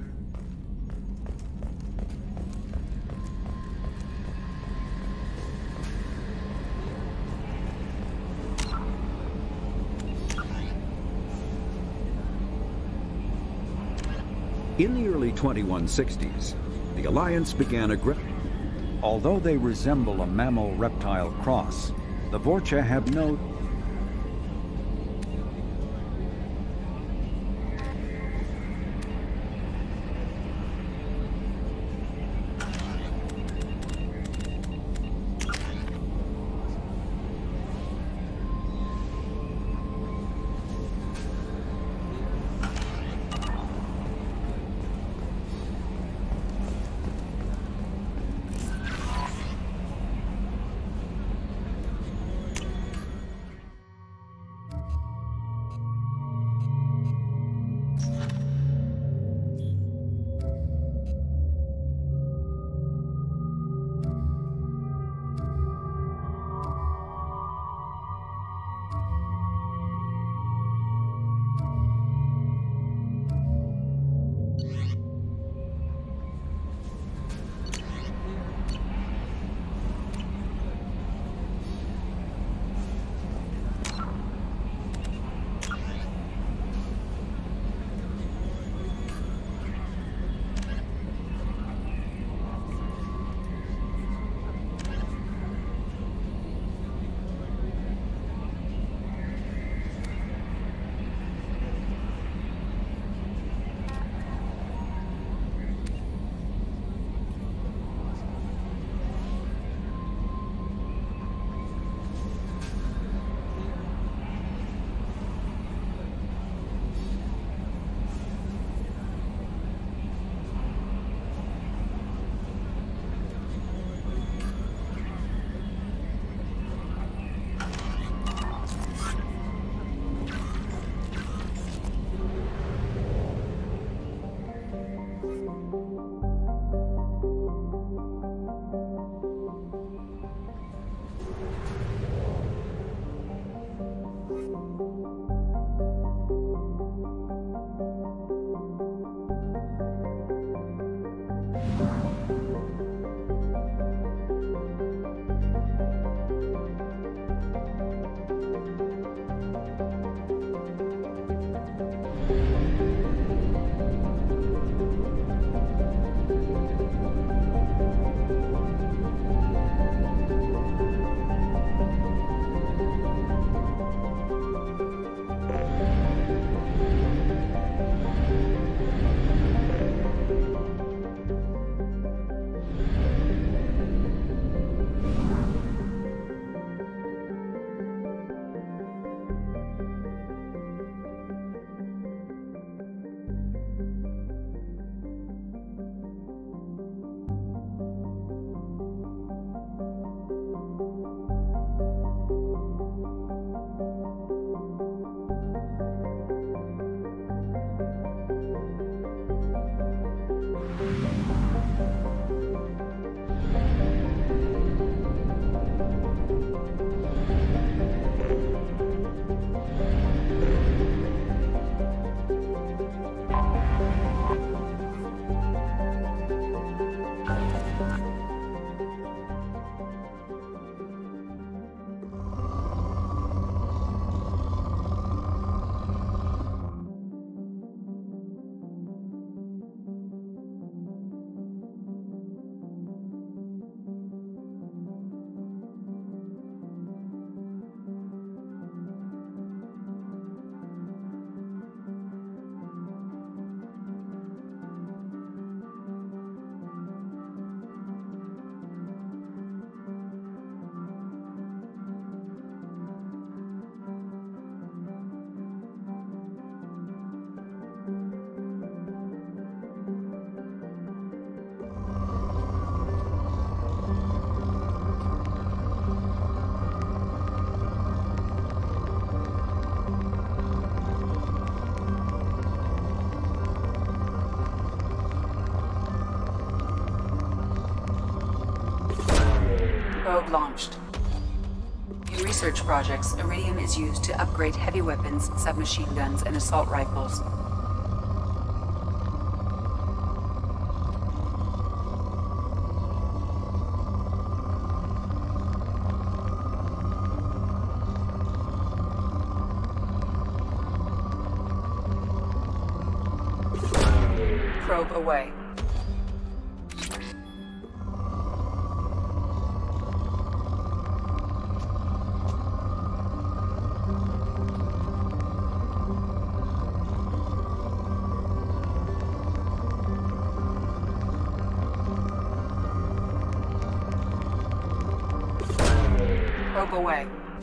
In the early 2160s, the Alliance began Although they resemble a mammal-reptile cross, the Vorcha have no... Probe launched. In research projects, Iridium is used to upgrade heavy weapons, submachine guns, and assault rifles. Probe away. Probe away.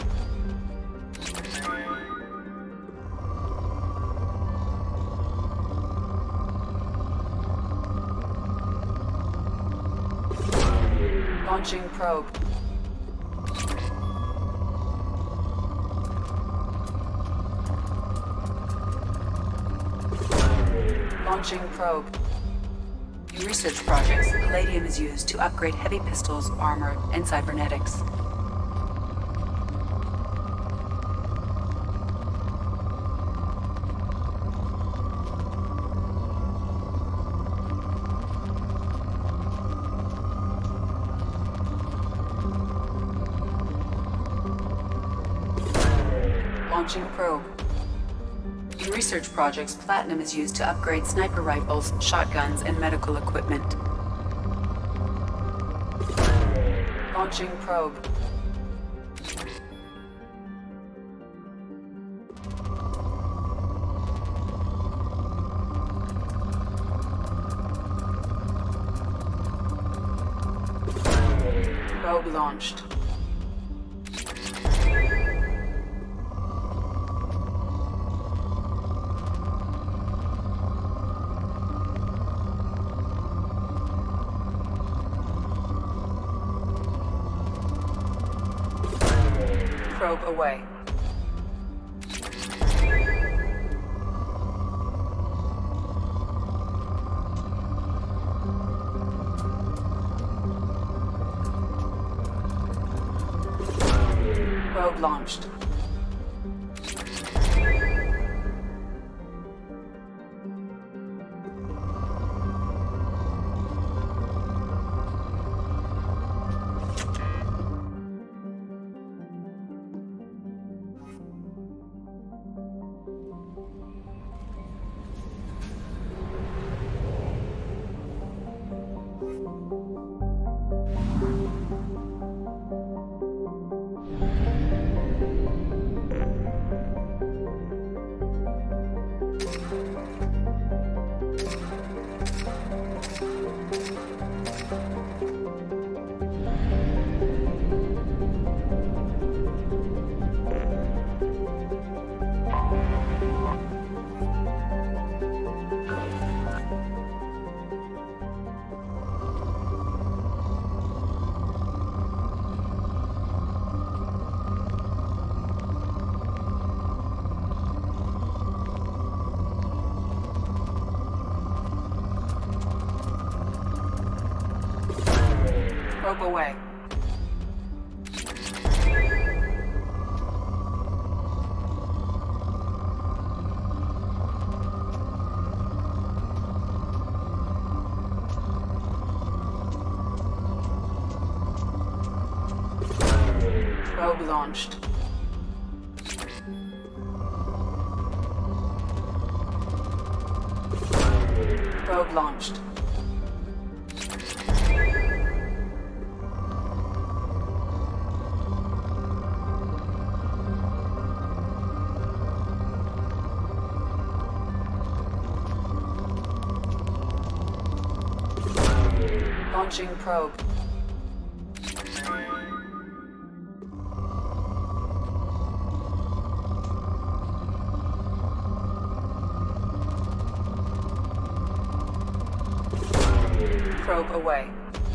Launching probe. Launching probe. In research projects, Palladium is used to upgrade heavy pistols, armor, and cybernetics. Launching probe. In research projects, Platinum is used to upgrade sniper rifles, shotguns, and medical equipment. Launching probe. Probe launched. Probe away. Probe launched. Probe away. Probe launched. Probe launched. Launching probe. Probe away.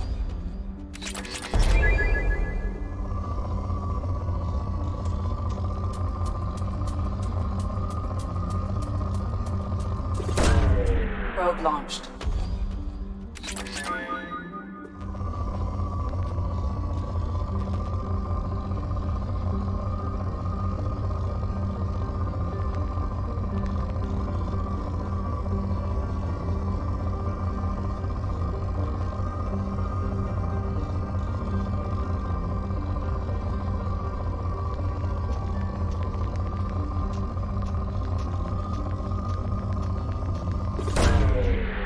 Probe launched.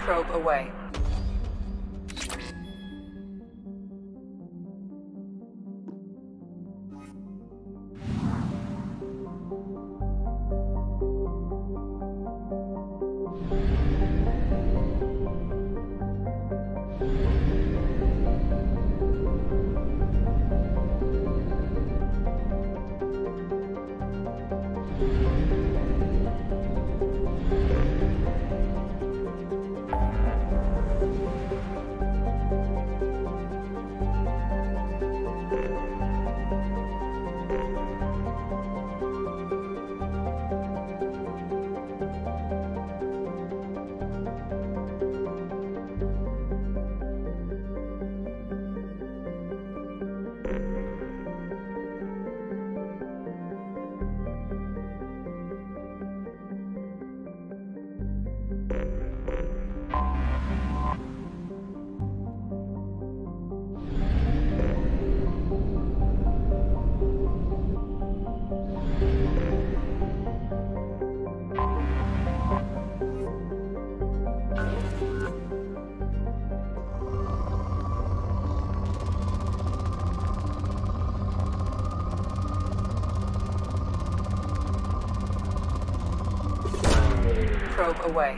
Probe away. Probe away.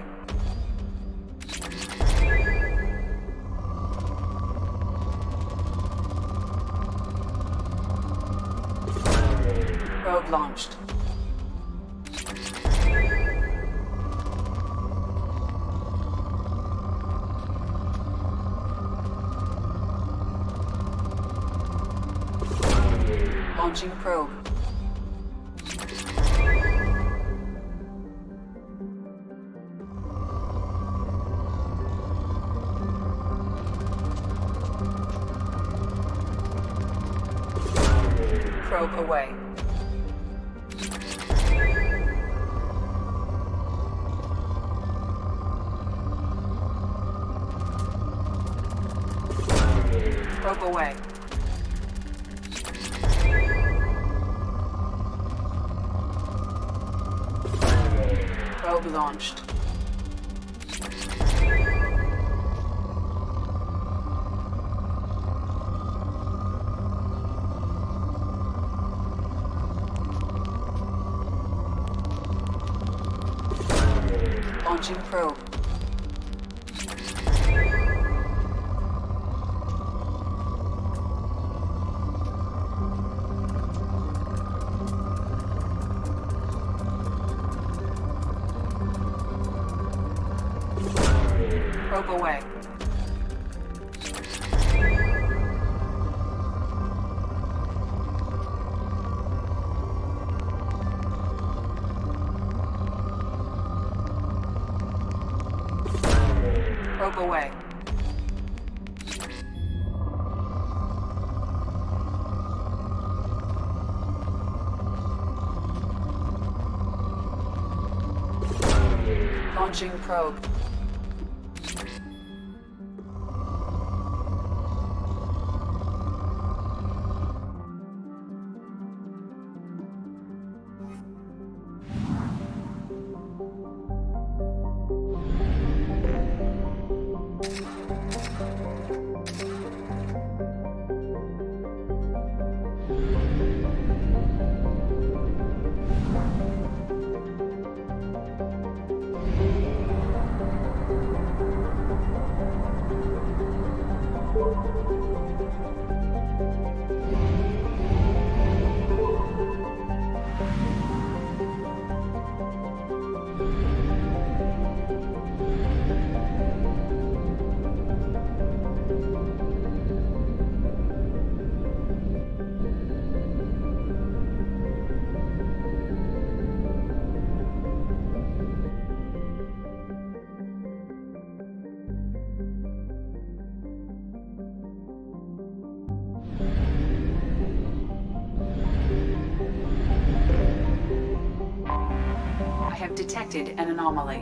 Probe launched. Launching probe. Probe away. Probe away. Probe launched. Launching probe. Probe away. Probe away. Launching probe. I have detected an anomaly.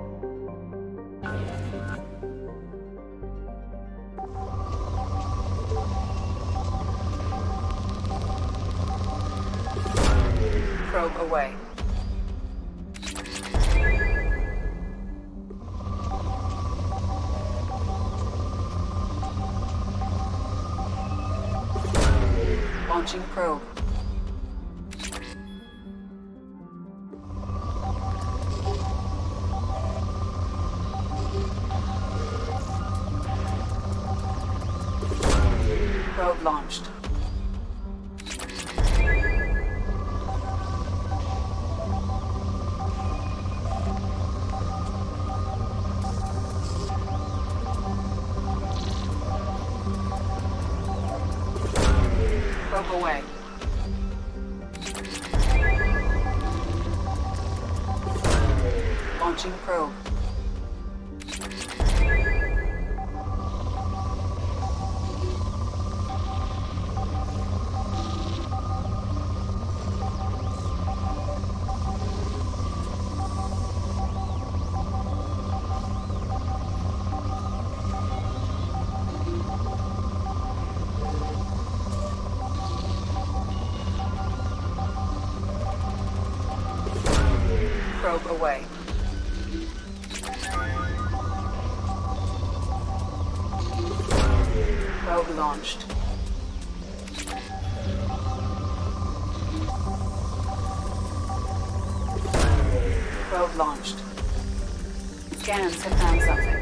Probe away. Launching probe. Probe launched. Probe away. Launching probe. Probe away. Probe launched. Probe launched. Scans have found something.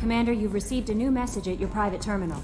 Commander, you've received a new message at your private terminal.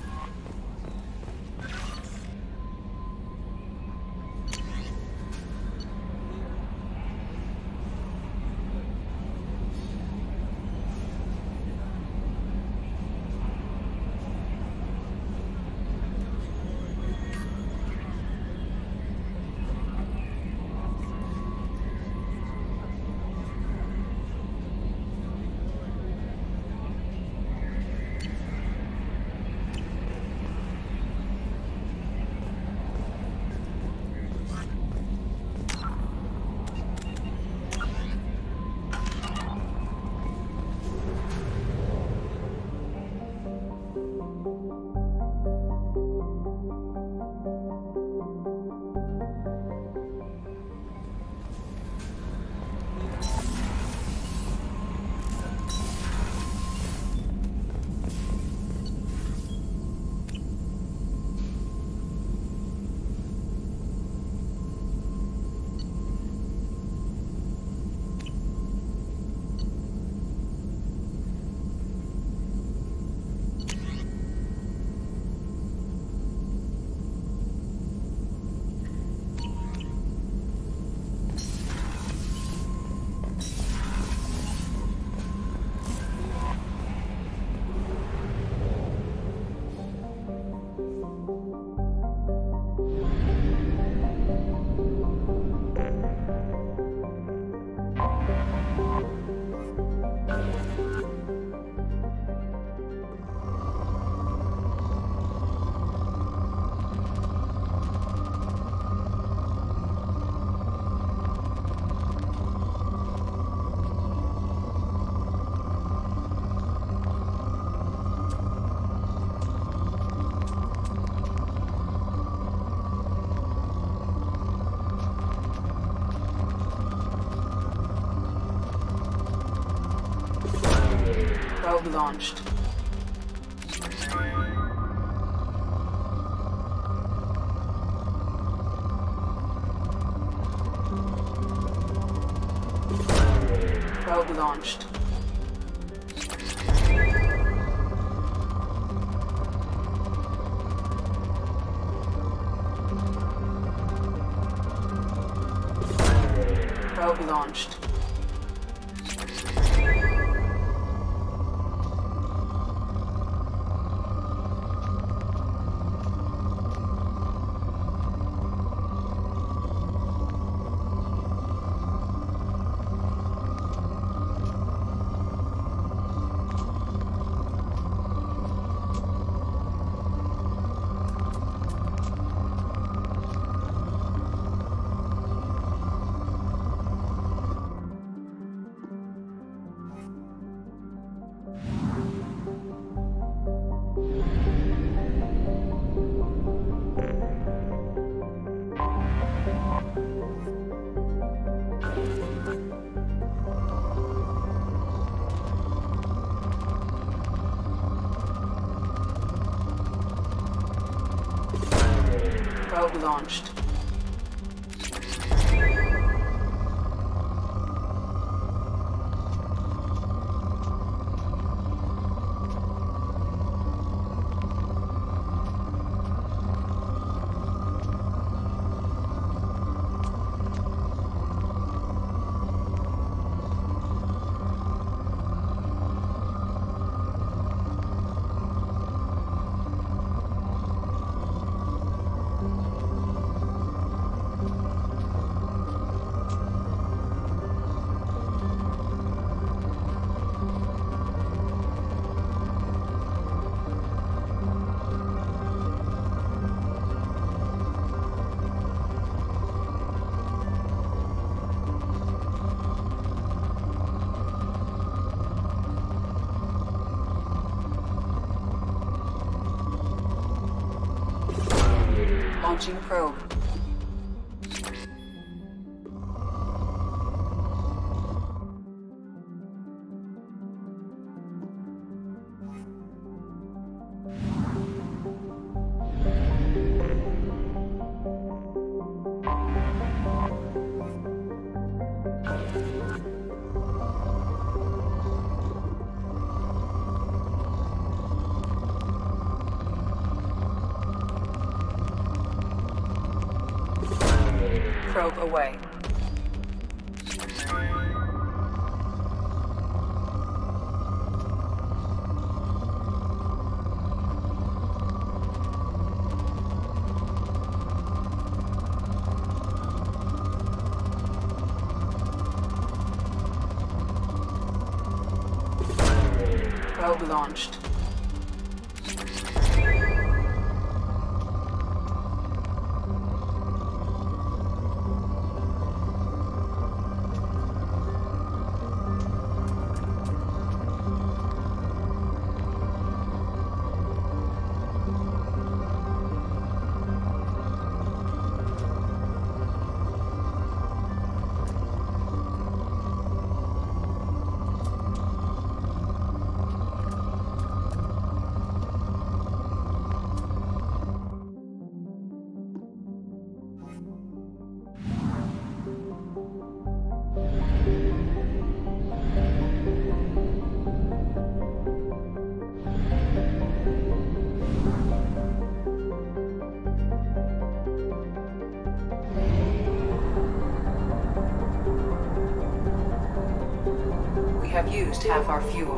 Probe launched. Probe launched. Probe launched. Probe launched. Launching probe. probe away. Probe launched. We have used half our fuel.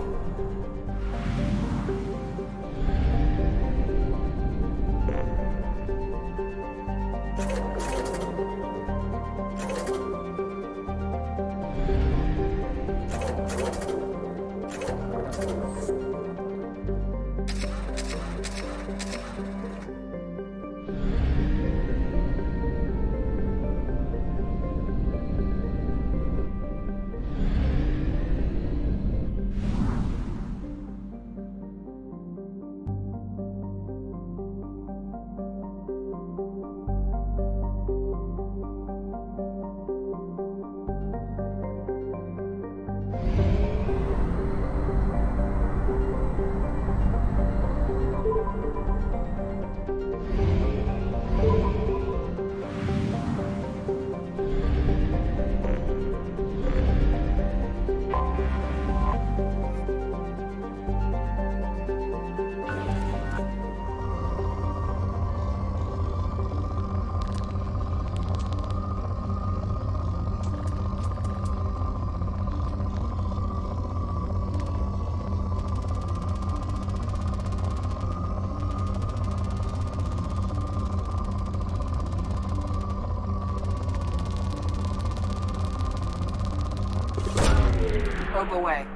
Probe away.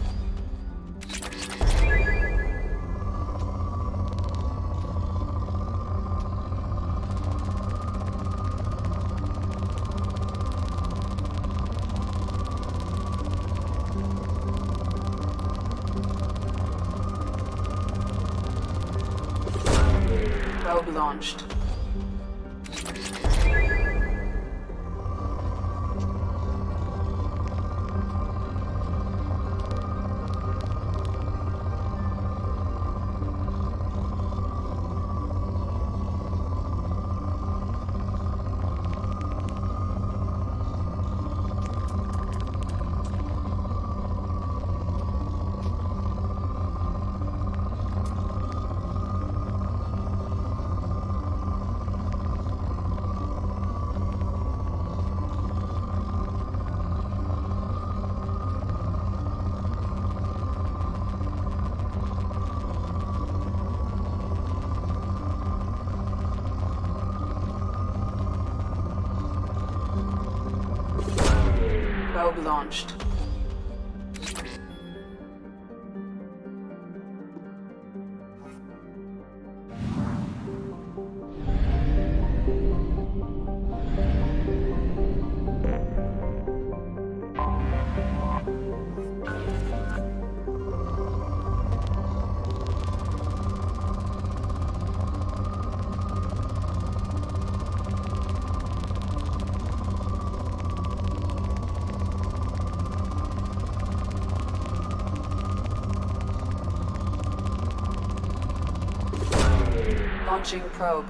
Probe launched. Probe launched. Launching probe.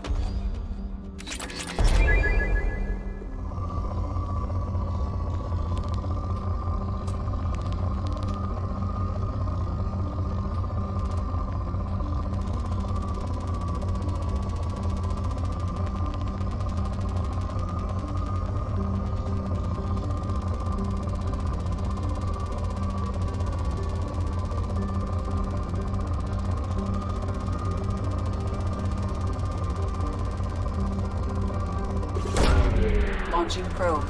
Launching probe.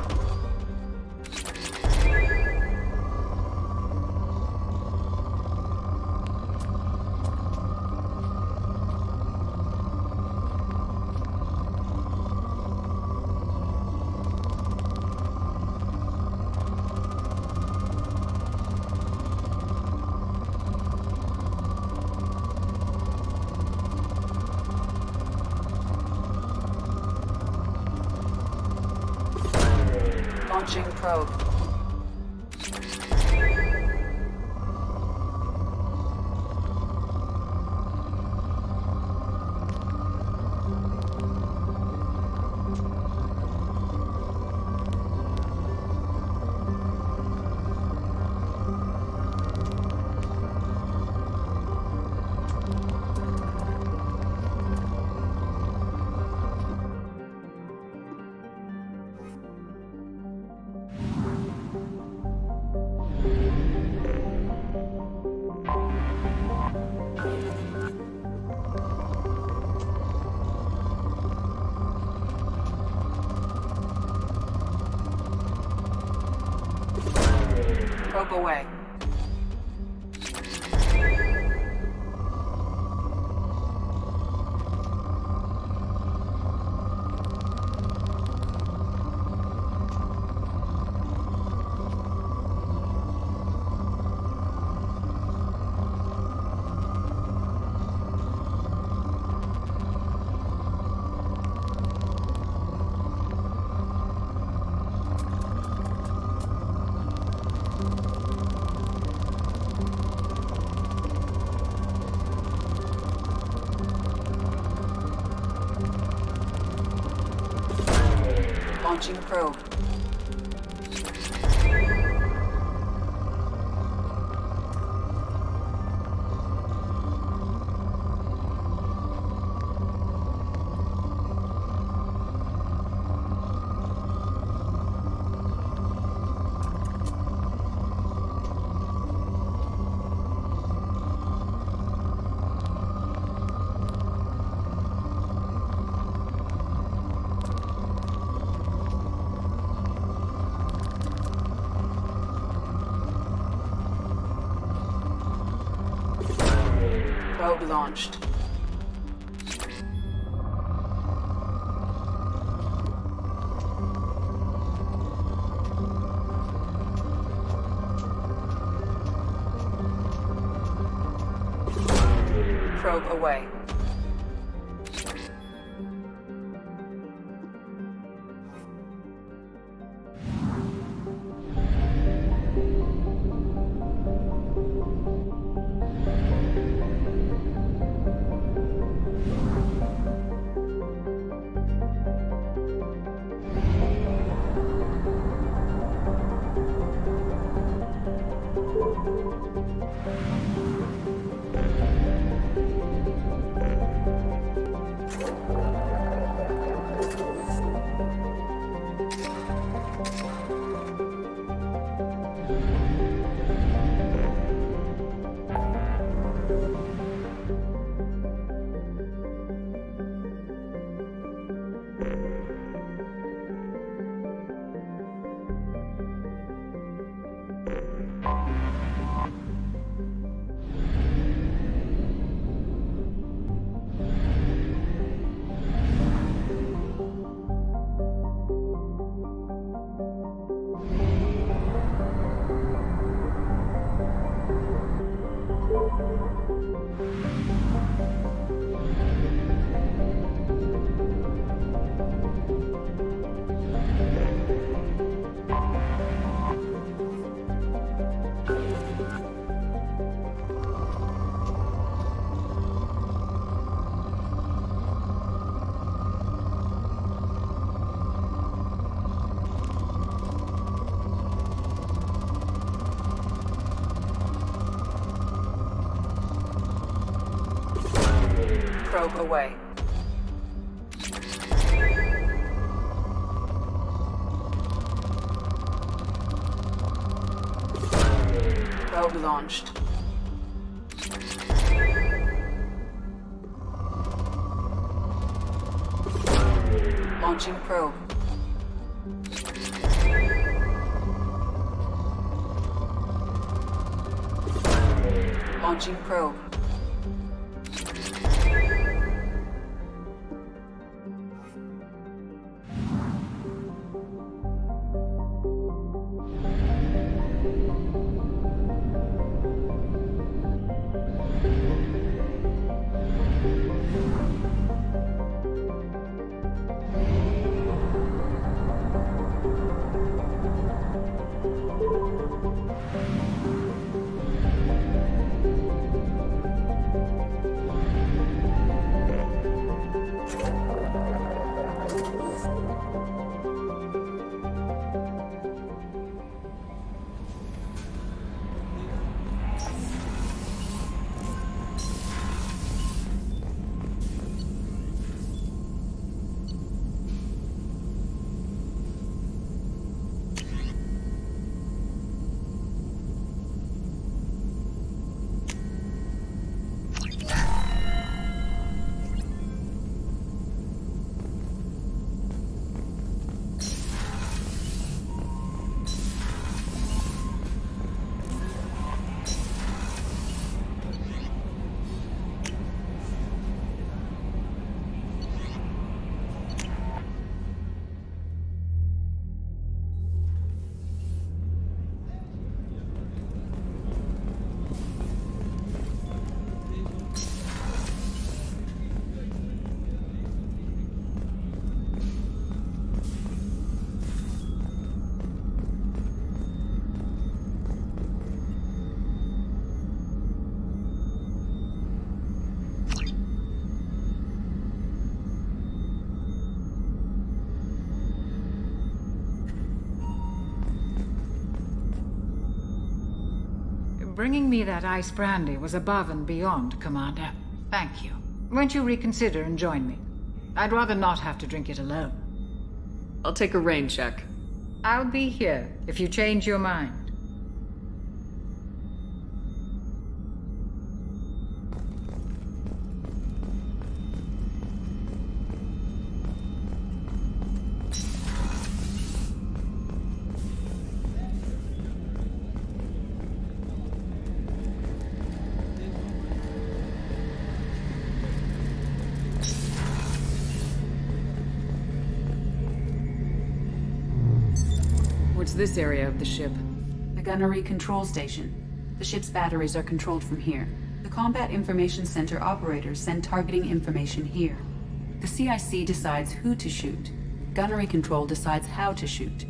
Launching probe. Probe away. Launching probe. Probe launched. Probe away. Probe away. Probe launched. Launching probe. Launching probe. Bringing me that ice brandy was above and beyond, Commander. Thank you. Won't you reconsider and join me? I'd rather not have to drink it alone. I'll take a rain check. I'll be here if you change your mind. What's this area of the ship? The gunnery control station. The ship's batteries are controlled from here. The Combat Information Center operators send targeting information here. The CIC decides who to shoot. Gunnery control decides how to shoot.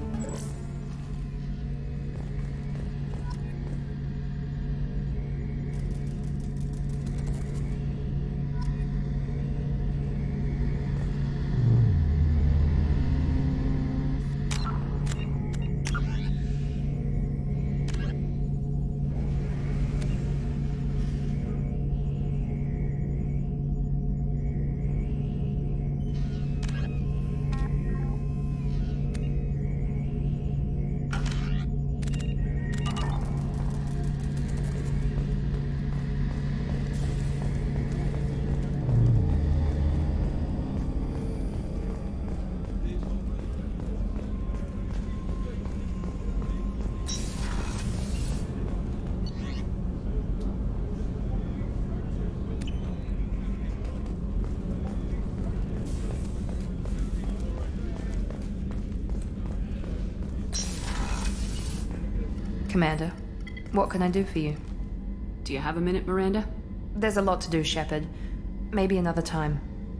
Commander, what can I do for you? Do you have a minute, Miranda? There's a lot to do, Shepard. Maybe another time.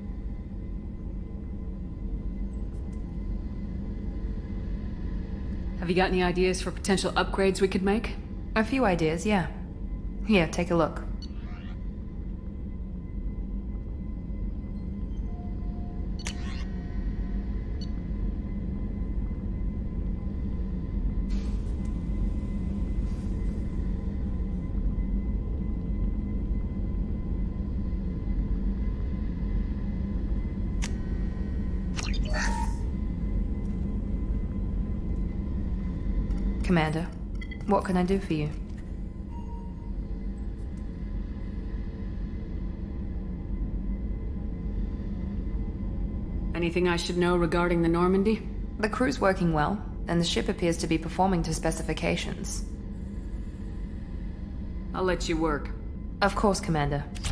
Have you got any ideas for potential upgrades we could make? A few ideas, yeah. Here, take a look. Commander, what can I do for you? Anything I should know regarding the Normandy? The crew's working well, and the ship appears to be performing to specifications. I'll let you work. Of course, Commander.